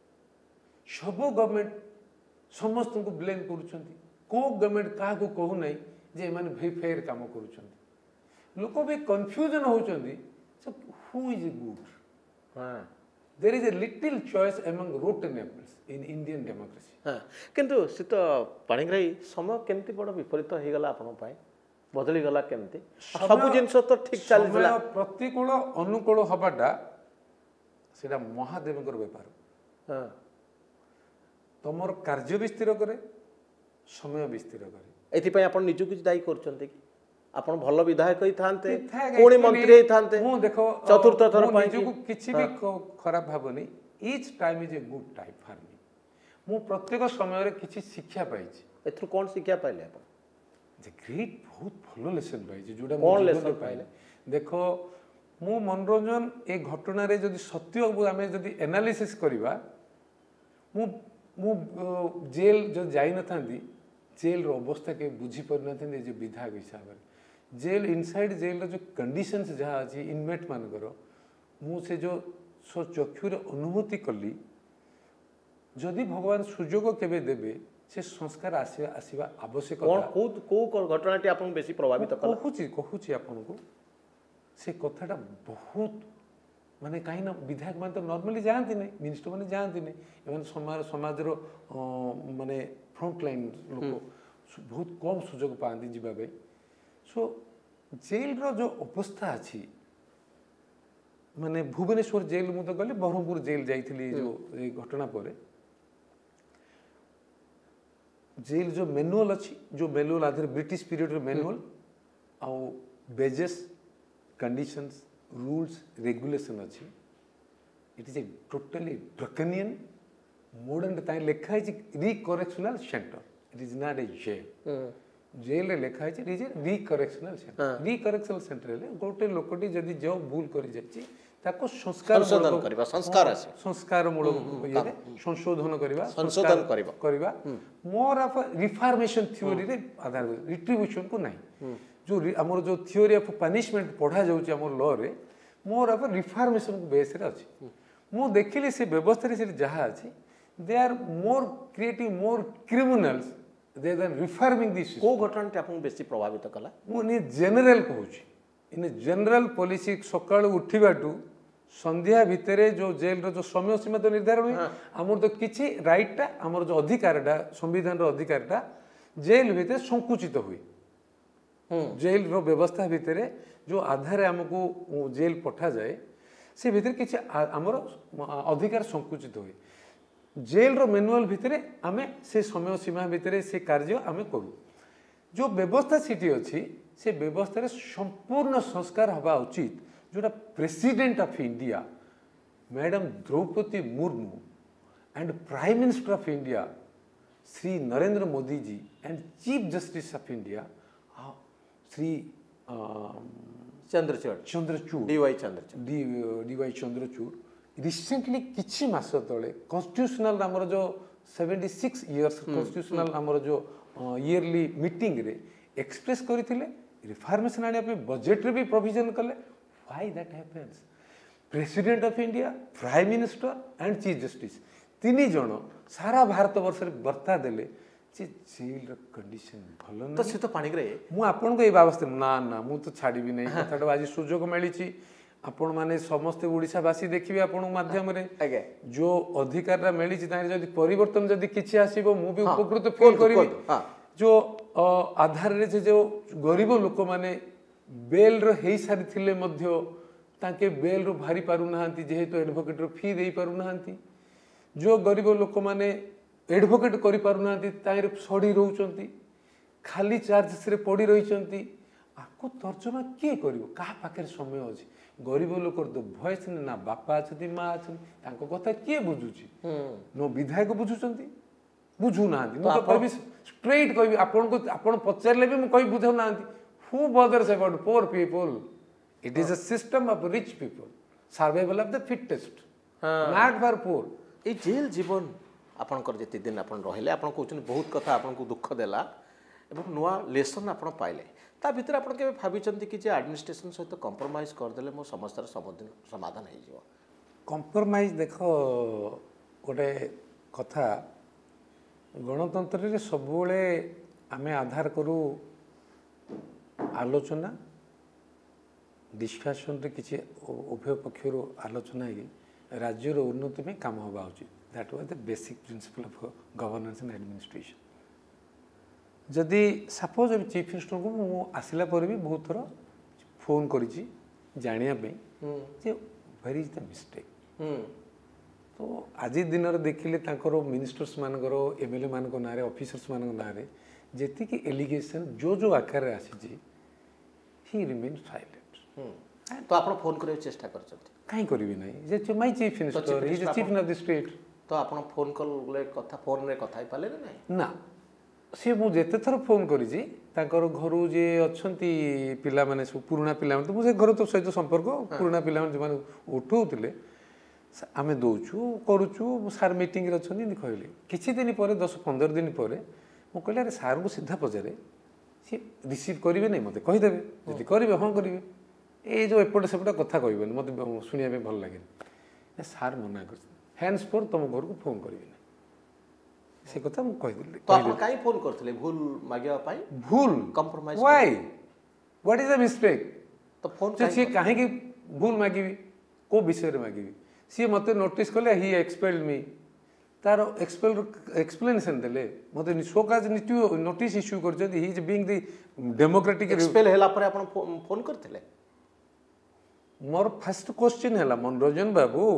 B: सब गवर्नमेंट समस्त को ब्लेम कर गवर्नमेंट क्या कहूना जे माने फेयर काम करूछन लोक भी कंफ्यूजन होचंदी who is good there is a little choice among rotten apples in Indian democracy
A: किंतु से तो पाणिग्राही समय केमती बड़ विपरीत हो गला आपन पाए बदली गला केमती सब जिनस तो ठीक चलला
B: प्रतिकूल अनुकूल हबाटा सेटा महादेव बेपार
A: हां
B: तुमर कार्य भी स्थिर करे समय भी स्थिर करे
A: एथि आपण निजु किछ दायी करछन्ते कि आपण भल विधायक ही थांते कोणी मंत्री ही थांते
B: मु देखो
A: चतुर्थ थर
B: पई निजु किछि भी खराब भाबनी each time is a good time for me मु प्रत्येक समय रे किछि शिक्षा पाइछि
A: एथु कोन शिक्षा पाइले आपण
B: जे ग्रेट बहुत भलो लेसन पाइछि जोडा
A: कोन लेसन पाइले
B: देखो मु मनोरंजन ए घटना रे जदि सत्य आमे जदि एनालिसिस करिवा मु मु जेल जो जाई न थांदी जेल रो अवस्था के बुझी पर न थांदी जे विधायक हिसाब रे जेल इनसाइड जेल रो जो कंडीशंस जहा अछि इनमेट मान करो मु से जो सो चक्षुर अनुभूति कली जदि भगवान सुजोग केबे देबे से संस्कार आसीबा आवश्यक
A: को घटनाटी आपन बेसी प्रभावित कला
B: कहूची आपन को से कथाटा बहुत माने कहीं ना विधायक मान तो नॉर्मली जानती नहीं मिनिस्टर माने जानती नहीं एवं समाज रो माने फ्रंट लाइन लोक बहुत कम सुजोग पाती जीवा सो जेल रो जो अवस्था अच्छी माने भुवनेश्वर जेल मु तो गली बरहमपुर जेल जाइथिली जो ए घटना पर जेल जो मैनुअल अच्छी जो मैनुअल आधर ब्रिटिश पीरियड रो मैनुअल आउ बेजेस कंडीशंस rules regulation अच्छी it is a totally draconian modern time लिखा है re-correctional center it is not a jail jail रे लिखा है it is a re-correctional center re-correctional center रे गोटे लोकटी जदि जो भूल करि जाछि ताको संस्कार
A: करबा संस्कार আছে
B: संस्कार मूलक ये संशोधन करबा
A: संशोधन
B: करबा मोर ऑफ रिफॉर्मेशन थ्योरी रे आधार रिट्रीब्यूशन को नहीं जो आमर जो थ्योरी ऑफ पनिशमेंट पढ़ा जाउची आमर लॉ रे मोर ऑफ रिफॉर्मेशन को बेस रे अछि मु देखिली से व्यवस्था रे से जहा अछि they are more creating more criminals they then reforming this
A: को घटना टे आपन बेसी प्रभावित कला
B: मु ने जनरल कहूची इन जनरल पॉलिसी सकाळ उठिबाटू संध्या भितरे जो जेल रो जो समय सीमा तो निर्धारण हुई आमर तो किछि राइटटा आमर जो अधिकारटा संविधान रो अधिकारटा जेल भितरे संकुचित हुई जेल रो व्यवस्था भितरे जो आधार हमको जेल पठा जाए से भितर किछि आमर अधिकार संकुचित हुई जेल रो मैनुअल भितरे आमे से समय सीमा भितरे से कार्य आमे करू जो व्यवस्था सिटी अछि से व्यवस्था रे संपूर्ण संस्कार हवा उचित जोटा president of India madam Draupadi Murmu and prime minister of India Shri Narendra Modi ji and chief justice of India Shri Chandrachud DY Chandrachud recently किछि मास तले कॉन्स्टिट्यूशनल आमर जो 76 इयर्स कॉन्स्टिट्यूशनल आमर जो ईयरली मीटिंग रे एक्सप्रेस करथिले रिफॉर्मेशन आने पे बजट रे भी प्रोविजन कले why that happens president of India prime minister and chief justice तीन जन सारा भारत वर्ष रे वार्ता देले जेल कंडीशन भल
A: तो से तो पानी रे
B: मु आपन को ए बाबस्ते ना ना मु तो छाड़ी भी नहीं कथाटा आज सुजोग मिली आपण माने समस्त ओडिशावासी देखिबे आपण माध्यम रे जो अधिकार मिली जदि परिवर्तन जदि किछि आसीबो मु भी उपकृत फील करिबी जो आधार रे जो गरीब लोक माने बेल रो हेई सारी थिले मध्य ताके बेल रो भारी पारु नाहंती जेहेतु एडवोकेट रो फी देई पारु नाहंती जो गरीब लोक माने एडवोकेट करि पारु नाहंती ताइर सड़ी रहउचंती खाली चार्जेस रे पड़ी रहिचंती आको तर्जमा के करिवो का पाखे समय अछि गरीब लोक तो भयस ना बापा अछि माँ अछि ताको कथा के बुझुची नो विधायक बुझुचंती बुझु नाहंती मु तो कहबी स्ट्रेट कहबी आपन को आपन पचारले भी मु कहि बुझौ नाहंती who bothers about poor people it is a system of rich people survival of the fittest not for poor
A: ए जेल जीवन आपनकर जति दिन आपन रहले आपन कहउछन बहुत कथा आपन को दुख देला एवं नुआ लेसन आपन पाइले ता भीतर आपन के भाबिचंती कि जे एडमिनिस्ट्रेशन सहित कंप्रोमाइज कर देले मो समस्यार समाधान हो जिवो
B: कंप्रोमाइज देखो गोटे कथा गणतंत्र रे सबुले आमे आधार करू आलोचना डिस्कशन रे किछि उभय पक्षर आलोचना है राज्यर उन्नति में काम होगा उचित that was the basic principle of governance and administration जदि सपोज चीफ मिनिस्टर को मु आसला पर भी बहुत थर फोन करी जानिया जे वेयर इज द मिस्टेक। तो आज दिन देखिले मिनिस्टर्स मानकर एमएलए मान ना ऑफिसर्स मान ना जी एलिगेशन जो आकार आसी ही रिमेन साइलेंट।
A: तो आप फोन करने चेष्टा कर
B: कहीं करी ना जे my chief minister is the chief of the state.
A: तो आप फोन कॉल कथा फोन रे कथा पाले
B: ना सी मुझे थर फोन करी घर जे अच्छा पिला माने सब पुराना पिला तो मुझे घर तो सहित संपर्क पुराना पिला जो उठाऊले आम दौचु करुचु सार मीटिंग अच्छा कहले किसी दिन पर 10-15 दिन पर मुझे कहले अरे सार को सीधा पचारे सी रिसीव करेंगे नहीं मत कहीदे जी करेंगे हाँ करेंगे ये जो एपटे सेपटे कथा कहे मत शुणा भल लगे सार मना कर हैंड्स पर तुम घर को फोन करेंगे से कथा मु कहिदिले।
A: तो आप काई फोन करथले भूल मागिया पाई
B: भूल
A: compromise
B: why what is the mistake.
A: तो फोन
B: से काहे की भूल मागिबी को विषय रे मागिबी सी मते नोटिस कले ही एक्सपेल्ड मी तार एक्सप्लेनेशन देले मते शोकाज नोटिस इश्यू कर he is being the democratic
A: expel हैला पर आपण फोन करथले।
B: मोर फर्स्ट क्वेश्चन हैला मनोरंजन बाबू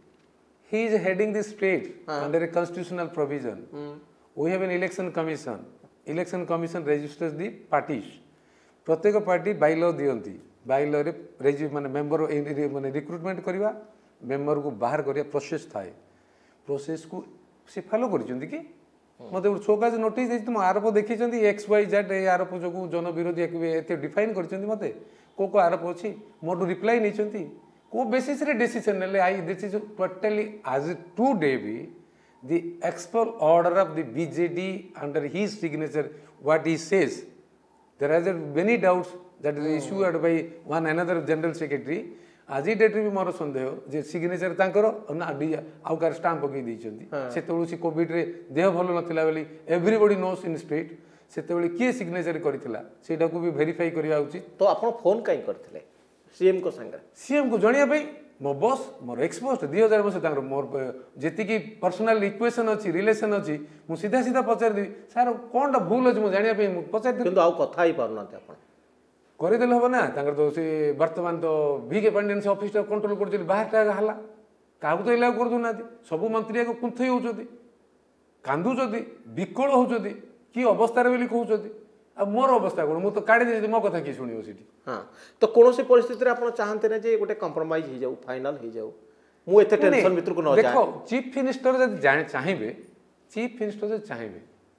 B: he is heading the state under a constitutional provision. We have an election commission registers the parties प्रत्येक पार्टी बाइल दियंती बाइल रे माने मेंबर माने रिक्रुटमेंट करवा मेंबर को बाहर करिया प्रोसेस थाए प्रोसेस को से फॉलो करिसंती कि मते छोकाज नोटिस दे तुम आरोप देखिसंती XYZ ए आरोप जो जन विरोधी एते डिफाइन करिसंती मते को आरोप अछि मोटू रिप्लाई नैचंती को बेसिस रे डिसीजन ले I this is totally as today भी the expel order of the BJD under his signature what he says there are many doubts that is issued by one another general secretary आज डेट भी मोर संदेह जे सिग्नेचर तांकर ना आउ कार स्टाम्प पकई दैछंती सेतेबेलु सी कोविड रे देह भलो नथिला बेली एवरीबॉडी नोस इन स्टेट सेतेबेले के सिग्नेचर करितला सेटा को भी वेरीफाई करिया उचित।
A: तो आपण फोन काई करथिले सीएम को संग
B: सीएम को जणिया भाई मो बॉस मोर एक्सपोस्ट 2000 वर्ष तांकर मोर जेति की पर्सनल इक्वेशन अछि रिलेशन अछि मु सीधा सीधा पचार दी सर कोनटा भूल अछि मु जणिया भाई मु पचार दी
A: किंतु आउ कथा ही पारनाते आपण
B: करि देले हो ना तांकर तो से वर्तमान तो भीके पांडेन से ऑफिस कंट्रोल कर दिल बाहर टा हला काहू तो इला कर दुना सब मंत्री को कुंथई होचोदी कांदू जदी विकल होचोदी की अवस्था रे बोली कहउचोदी आ मोर अवस्था कोन मु तो काढी दे मो कथा की सुनियो सिटी।
A: हां तो कोनोसी परिस्थिति रे आपण चाहते ना जे गोटे कंप्रोमाइज हो जाऊ फाइनल हो जाऊ मु एते टेंशन मित्र को न जाए।
B: देखो चीफ मिनिस्टर जदी जाने चाहिबे चीफ मिनिस्टर जदी चाहिबे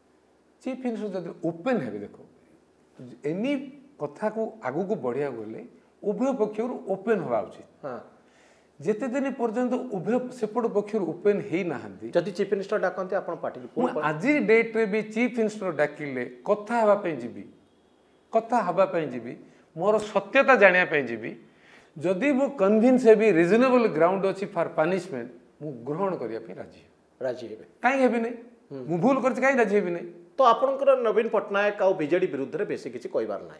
B: चीफ मिनिस्टर जदी ओपन हेबे देखो एनी कथा को आगु को बढ़िया गले उभय पक्षर ओपन होबा उचित। हां जेते दिन पर्यंत उभय सेपट पक्षर ओपन हेई नाहंती जदी
A: चीफ मिनिस्टर डाकंते आपण पार्टी
B: को आज डेट रे भी चीफ मिनिस्टर डाकिले कथा हबा पई जीबी कथा हबा पई जीबी मोर सत्यता जानिया पई जीबी जदी मु कन्विंस हेबी रिजनेबल ग्राउंड अछि फॉर पनिशमेंट मु ग्रहण करिया पई राजी हेबे काई हेबी नै मु भूल करछि काई राजी हेबी नै।
A: तो आपनकर नवीन पटनायक आ बीजेडी विरुद्ध रे बेसी किछि कहबार नै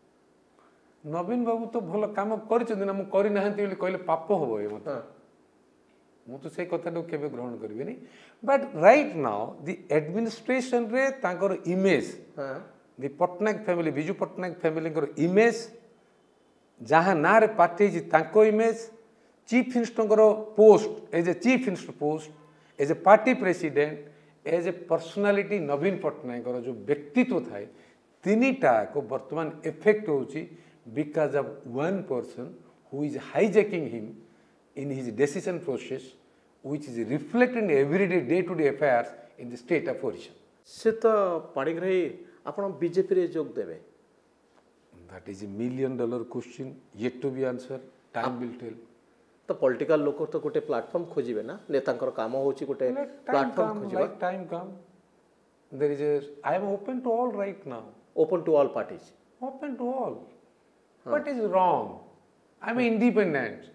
B: नवीन बाबू तो भल काम करना मुझे कहले पाप हम ये मत मुझे से कथा केबे ग्रहण करी but right now the administration रे तांकर image the Patnaik family Biju Patnaik family image जहाँ ना रे पार्टी तांको image chief minister post as a chief minister post as a party president as a personality Naveen Patnaik जो व्यक्तित्व थाए तीनटा को वर्तमान इफेक्ट होची because of one person who is hijacking him in his decision process which is reflected in everyday day-to-day affairs in the state of Orissa.
A: से तो पाणिग्राही आपण बीजेपी रे जोग देबे
B: that is $1 million question yet to be answered time will tell.
A: तो पॉलिटिकल लोक तो गोटे प्लेटफॉर्म खोजिबे ना नेतांकर काम होची गोटे प्लेटफॉर्म खोजिबा
B: time come there is a I am open to all right now
A: open to all parties
B: open to all. What is wrong? I am independent.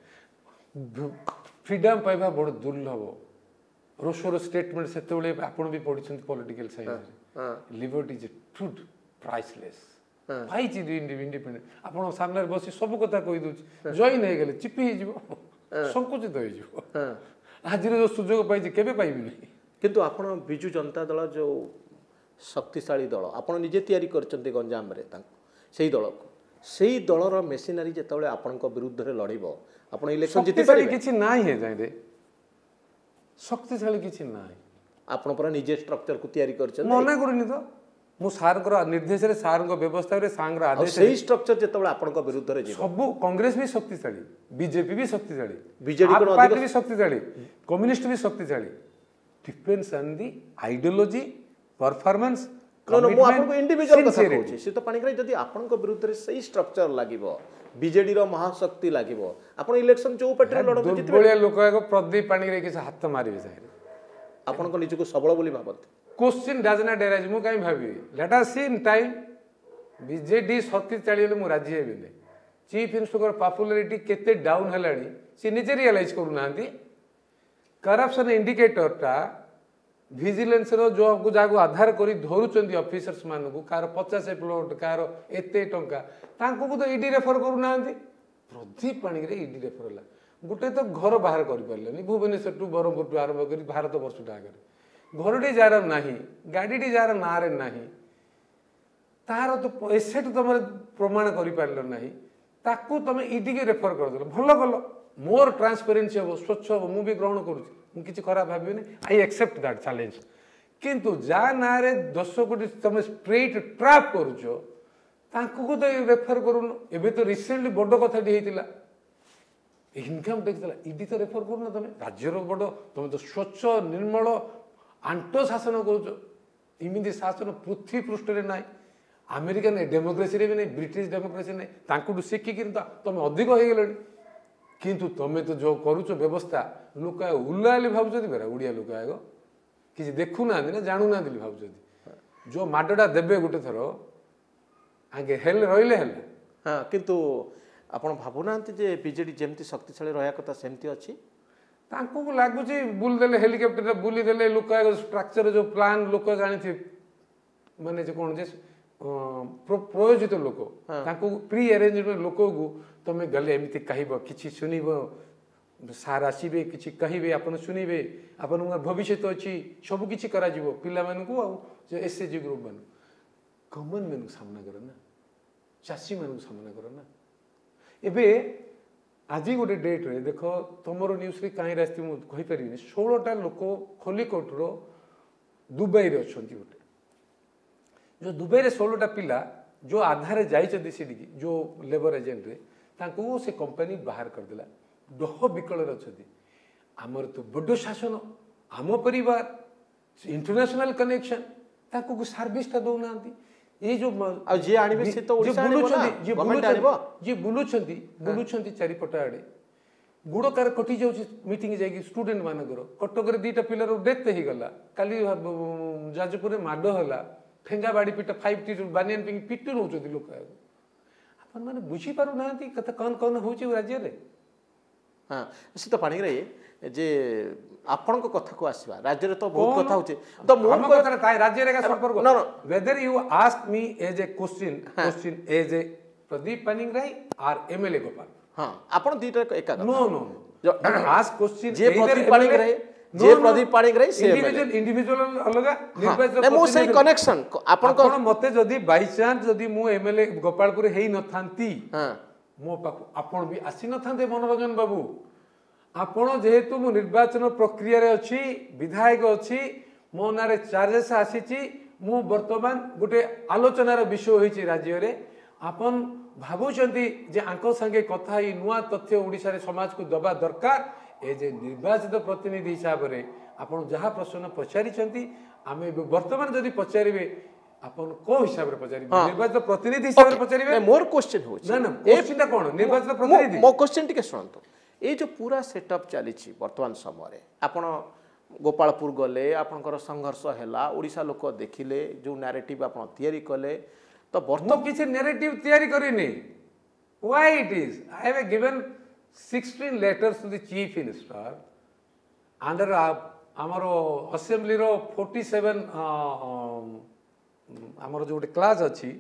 B: Freedom पाइबा बड़ दुर्लभ रोशर स्टेटमेंट से आपण भी पढ़ी political science liberty is truth priceless पाई इंडिपेंडेंट आपण सामने बस सब कथा कहि दउछ जॉइन हे गेले चिपी हे जिवो संकुचित हो जिवो आज जो सुजोग पाई केबे पाइबी नहीं
A: किंतु आपण बिजू जनता दल जो शक्तिशाली दल आपण निजे तैयारी करचंती गंजाम रे से दल को से दलर मेसिनारी जिते आपण विरुद्ध में लड़ब आप इलेक्शन जीति
B: शक्तिशाली किसी ना है जाए शक्तिशाली किसी ना
A: आपण पर निजे स्ट्रक्चर को तैयारी करचंती
B: मना करनी तो मु सार निर्देश रे सार व्यवस्था रे सांग्र आदेश
A: से स्ट्रक्चर जिते आपण विरुद्ध में
B: सब कांग्रेस भी शक्तिशाली बीजेपी भी शक्तिशाली
A: बीजेडी को
B: पार्टी भी शक्तिशाली कम्युनिस्ट भी शक्तिशाली depends on the ideology performance
A: individual कथा कहूँ शीत पाणिग्राही जदि आपण विरुद्ध में सही स्ट्रक्चर लगे बीजेडी महाशक्ति लगे आप इलेक्शन जो पार्टी लड़ते
B: दुर्बलिया लोक प्रदीप पाणिग्राही किसी हाथ मारे
A: आपण निजक सबल बोली भावती
B: क्वेश्चन डज नॉट अराइज मु कहीं भावी let us see in time BJD शक्तिशाली हेले मु राजी हेबे नै चीफ मिनिस्टर पॉपुलैरिटी केते डाउन हेलानी सी निजे रियलाइज करू नांती करप्शन इंडिकेटर टा विजिलेंस रो जो को जागो आधार करी धरुचंदी ऑफिसर्स मान को कार 50 प्लॉट कार एते टंका तांको को तो ईडी रेफर करू नांती प्रदीप पाणिग्राही ईडी रेफर होला गुटे तो घर बाहर कर परलेनी भुवनेश्वर टू बरहमपुर टू आरंभ करी भारत वर्ष आगे घरटी जार ना गाड़ी जार ना नहीं तार तो एसेट तुम प्रमाण कर तुम ईडी के रेफर करदेल भल कल मोर ट्रांसपेरेन्सी हम स्वच्छ हम मुझे ग्रहण करुँच खराब भावी आई एक्सेप्ट दैट चैलेंज किंतु जा ना 10 कोटी तुम स्ट्रेट ट्रैप करुच तो रेफर करूँ एवं तो रिसेंटली बड़ कथाटी होता इनकम टैक्स ईडी तो रेफर करूना तुम राज्यर बड़ तुम तो स्वच्छ निर्मल आंट शासन करुच इमिति शासन पृथ्वी पृष्ठ में ना अमेरिकन डेमोक्रेसी भी नहीं ब्रिटिश डेमोक्रेसी नहीं शिखिक तुम अधिक हो गल किंतु तुम तो जो करुच व्यवस्था लोक उल्लाली भावुं बेरा ओडिया लोक आग किसी देखुना ना जानूना भावुं जो माडटा देवे गोटे थर आगे हेल रही
A: हाँ किंतु आपण भावुना जे बीजेडी जमती शक्तिशाली रहा कथा सेमती अच्छी
B: तांको लगुच बुलदेले हेलिकप्टर बुलीदेले लोक स्ट्रक्चर जो प्लान लोक जानी माने कौन जे प्रयोजित लोक प्री अरेंजमेंट लोक को तुम गले एमती कह कि शुणव सार आसवे कि कहे आप शुणवे आपण भविष्य अच्छी सबकि पिला एसएचजी ग्रुप मान कमन मैन सामना कर ना चाषी मान सामना कर ना एबे आज गोटे डेट रे देख तुम न्यूज कहीं रास्ते मुझे 16टा लोक खोलिकोटर दुबई रे अच्छा गोटे जो दुबई रे 16टा पिला जो आधार जाइए जो लेबर एजेंट रे तांको से कंपनी बाहर करदेला डह विकल अच्छा आमर तो बड़ शासन आम परिवार इंटरनेशनल कनेक्शन तांको सर्विसटा दौना ये जो
A: जी आनिबे से तो ओडिसा
B: बुलुछंती चारिपट आड़े गुड़ कार कटि जाउछि मीटिंग जाइए स्टूडेंट मानकर कटक 2टा पिलार डेथ हो गला काली जाजपुर माड होला ठेंगा बाड़ी पिट 5T बानियान पिंग पिटु रोचती लोक अपन माने बुझी पारु नांती कथा कौन कौन होछि राज्य रे
A: हाँ शीत पाणिग्राही जे आपण कथा को आसवा राज्य रे तो बहुत कथा होछि तो मोर
B: कथा ताई राज्य रे का संपर्क no whether you ask me as a question as a Pradeep Panigrahi or MLA Gopal
A: हाँ आपण दीटा एका
B: नो नो जो आस्क क्वेश्चन
A: जे प्रदीप पाणिग्राही जे प्रदीप पाणिग्राही से
B: इंडिविजुअल अलगा
A: निर्वाचन मो से कनेक्शन
B: आपण मते जदी बाय चांस जदी मु एमएलए गोपालपुर हेई न थांती
A: हां
B: मो पाखु आपण भी आसी न थांते मनोरंजन बाबू आपण जेहेतु मु निर्वाचन प्रक्रिया रे अछि विधायक अछि मो नारे चार्जेस आसीची मु वर्तमान गोटे आलोचनार विषय होईची राज्य रे आपण भाबुचंती जे आंको संगे कथा ही नुआ तथ्य ओडिसा रे समाज को दबा दरकार ए जे निर्वाचित प्रतिनिधि हिसाब रे आपण जहा प्रश्न पचारिचंती आमे वर्तमान जदी पचारिबे आपण को हिसाब रे पचारिबे निर्वाचित प्रतिनिधि हिसाब रे पचारिबे
A: मोर क्वेश्चन हो
B: ना ना क्वेश्चनटा कोन निर्वाचित प्रतिनिधि
A: मो क्वेश्चन टिके सुनतो ये जो पूरा सेटअप चली वर्तमान समय आपण गोपालपुर गले आपनकर संघर्ष हैला ओडिसा लोक देखिले जो नैरेटिव आपण तयारी कले तो
B: वर्तमान किसी नैरेटिव तयारी करिनी why it is I have given 16 letters to the chief minister under आमर असेंबली रो 47 आमर जो क्लास अच्छी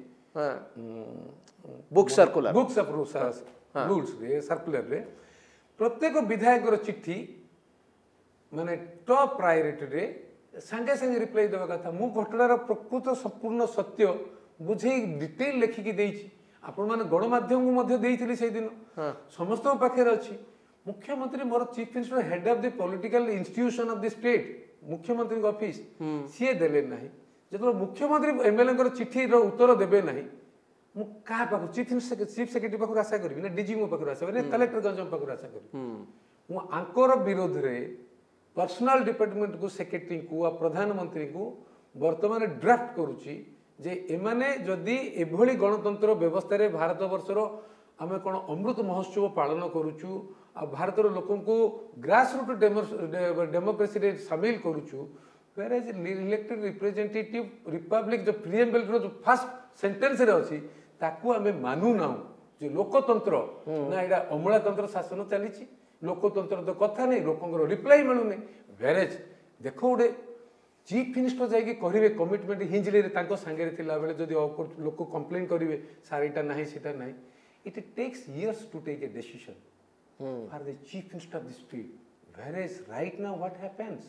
A: बुक सर्कुलर
B: रूल्स रे सर्कुलर रे प्रत्येक विधायक चिट्ठी माने टॉप प्रायोरिटी रे सांगे सांगे रिप्लाई देवा कथा मु घटनार प्रकृत संपूर्ण सत्य बुझे डिटेल लेखिकी देइछि आपण माने गणमाध्यम को मध्य देइथिली से दिन समस्त पाखे अछि मुख्यमंत्री मोर chief minister head of the political institution of the state मुख्यमंत्री ऑफिस सी देले नाही जतो मुख्यमंत्री एमएलए चिठी रो उत्तर देबे नाही मु का पाखु चीफ सेक्रेटरी पाखु आशा करबी ना डीजी मो पाखु आशा करबी कलेक्टर गंजम पाखु आशा करबी मु आंकर विरोध रे पर्सनल डिपार्टमेंट को सेक्रेटरी को प्रधानमंत्री को वर्तमान ड्राफ्ट करूची जे एमाने जदि एभली गणतंत्र व्यवस्था रे भारत वर्षर आमे कोन अमृत महोत्सव पालन करूचु आ भारतर लोकन को ग्रास रूट डेमोक्रेसी रे शामिल करूचु where as elected representative republic जो प्रिएम्बल रो जो फर्स्ट सेंटेंस रे अछि ताकू आमे मानू ना जे लोकतंत्र ना एडा अमलातंत्र शासन चलीची लोकतंत्र तो कथा नहीं लोकंकर रिप्लाई मिलू नहीं वेरेज देखो गोटे चीफ मिनिस्टर जाइए कहे कमिटमेंट हिंजली सांगे बेले जदि लोक कंप्लेन करेंगे सार यहाँ ना सीटा ना it takes years to take a decision for the chief minister of the state whereas right now what happens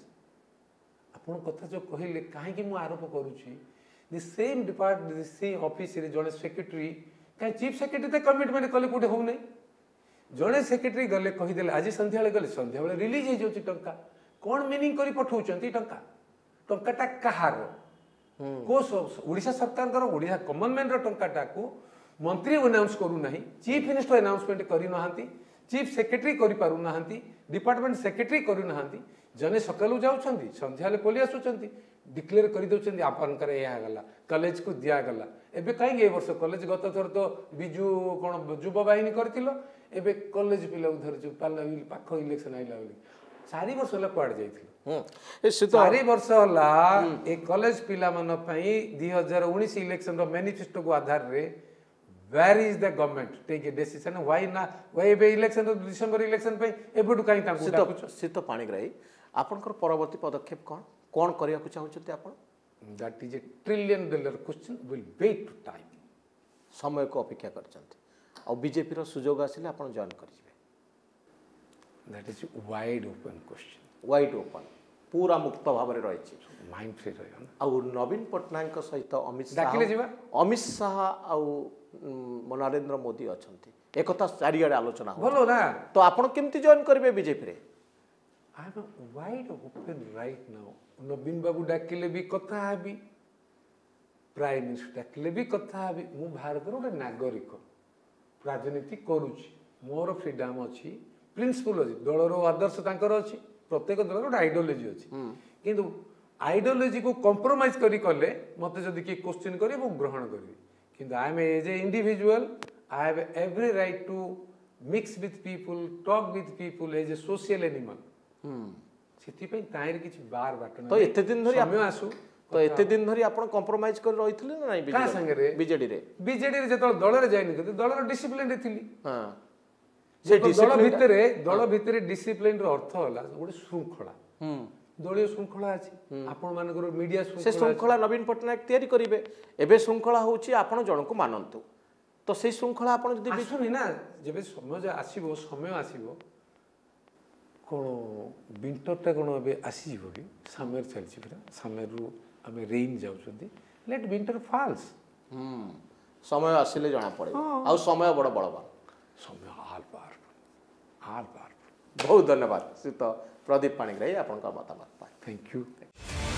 B: आपण कथा जो कहले कहीं मु आरोप करुच्ची the same department the same office रे जड़े सेक्रेटरी कहीं चीफ सेक्रेटरी तो कमिटमेंट कले कोटे हो नहीं जड़े सेक्रेटरी गले कहीदे आज संध्या गले संध्या बेले रिलीज हो जाऊँ टंका कौन मीनिंग कर पठाउछंती टंका टंकाटा कहार को ओडिशा सरकार ओडिशा कॉमन मैन रो टंकाटा को मंत्री अनाउंस करू नाही चीफ मिनिस्टर अनाउंसमेंट करी नहांती चीफ सेक्रेटरी करि पारु नहांती डिपार्टमेंट सेक्रेटरी करू नहांती जने सकालू जाउछंती संध्या पली आसुछंती डिक्लेयर कर दउछंती आपनकर या गला कॉलेज को दिया गला एबे काहे ए वर्ष कॉलेज गत थर तो बिजू कोन युवा बाहिनी करथिलो एबे कॉलेज पिला उधर जो पाला पाख इलेक्शन आइला बोली 4 वर्ष होला पड़ जाइथिलो 4 वर्ष होला ए कॉलेज पिला मन पई 2019 इलेक्शन रो मैनिफेस्टो को आधार रे where is the government take a decision why ना व्हाई बे इलेक्शन डिसेंबर इलेक्शन पे एबडू काई ताकू डाकुछ
A: सीत पाणिग्राही आपनकर परवर्ती पदक्षेप कोन करिया को चाहउछते आपन
B: that is a $1 trillion question will wait to time
A: समय को अपेक्षा करछंती और बीजेपी रो सुजोग आसिले आपन जॉइन करिवे
B: that is wide open question
A: wide open पूरा मुक्त भाव में रही
B: माइंड फ्री रही
A: आउ नवीन पट्टनायक सहित अमित शाह आउ नरेंद्र मोदी अच्छा एक चारिआडे आलोचना
B: भलो ना
A: तो आपन केमती जॉइन करेंगे बीजेपी रे
B: I am wide open right now Naveen babu डाकिले भी कथा हेबी प्राइम मिनिस्टर डाकिले भी कथा हेबी मु भारत रो नागरिक राजनीति करूची मोर फ्रीडम अच्छी प्रिंसिपल अच्छी दलर आदर्श तांकर अच्छी प्रत्येक दलर गोटे आइडियोलोजी अच्छी किंतु आइडियोलोजी को कंप्रोमाइज करी कले मते जदि कि क्वेश्चन करी मु ग्रहण करी किंतु I am as a individual I have every right to mix with people talk with people as a social animal सेति पे ताइर किछि बार बाटन
A: तो एते दिन धरि
B: समय आसु
A: तो एते दिन धरि आपण कंप्रोमाइज कर रहिथिले ना नाही
B: का संगे रे बीजेडी रे जतल दल रे जाइनि कते दल रो डिसिप्लिन रे थिली हां से दल भितरे डिसिप्लिन रो अर्थ होला गोटे श्रृंखला दलीय श्रृंखला अछि आपण मानकर मीडिया
A: से श्रृंखला नवीन पट्टनायक तयारी करिवे एबे श्रृंखला होछि आपण जणको मानंतु तो से श्रृंखला आपण जदि
B: आसुनी ना जेबे समय आसीबो कोन विंटरटा कोन एबे आसीबो कि समर चलछि फिर समर रु हमें रेन जाउछंती लेट विंटर फॉल्स
A: समय आसिले जणा पड़े आ समय बड़ बड़बा
B: समय हाल पार
A: बहुत धन्यवाद श्री प्रदीप पाणिग्राही आपन का मतामत पाए
B: थैंक यू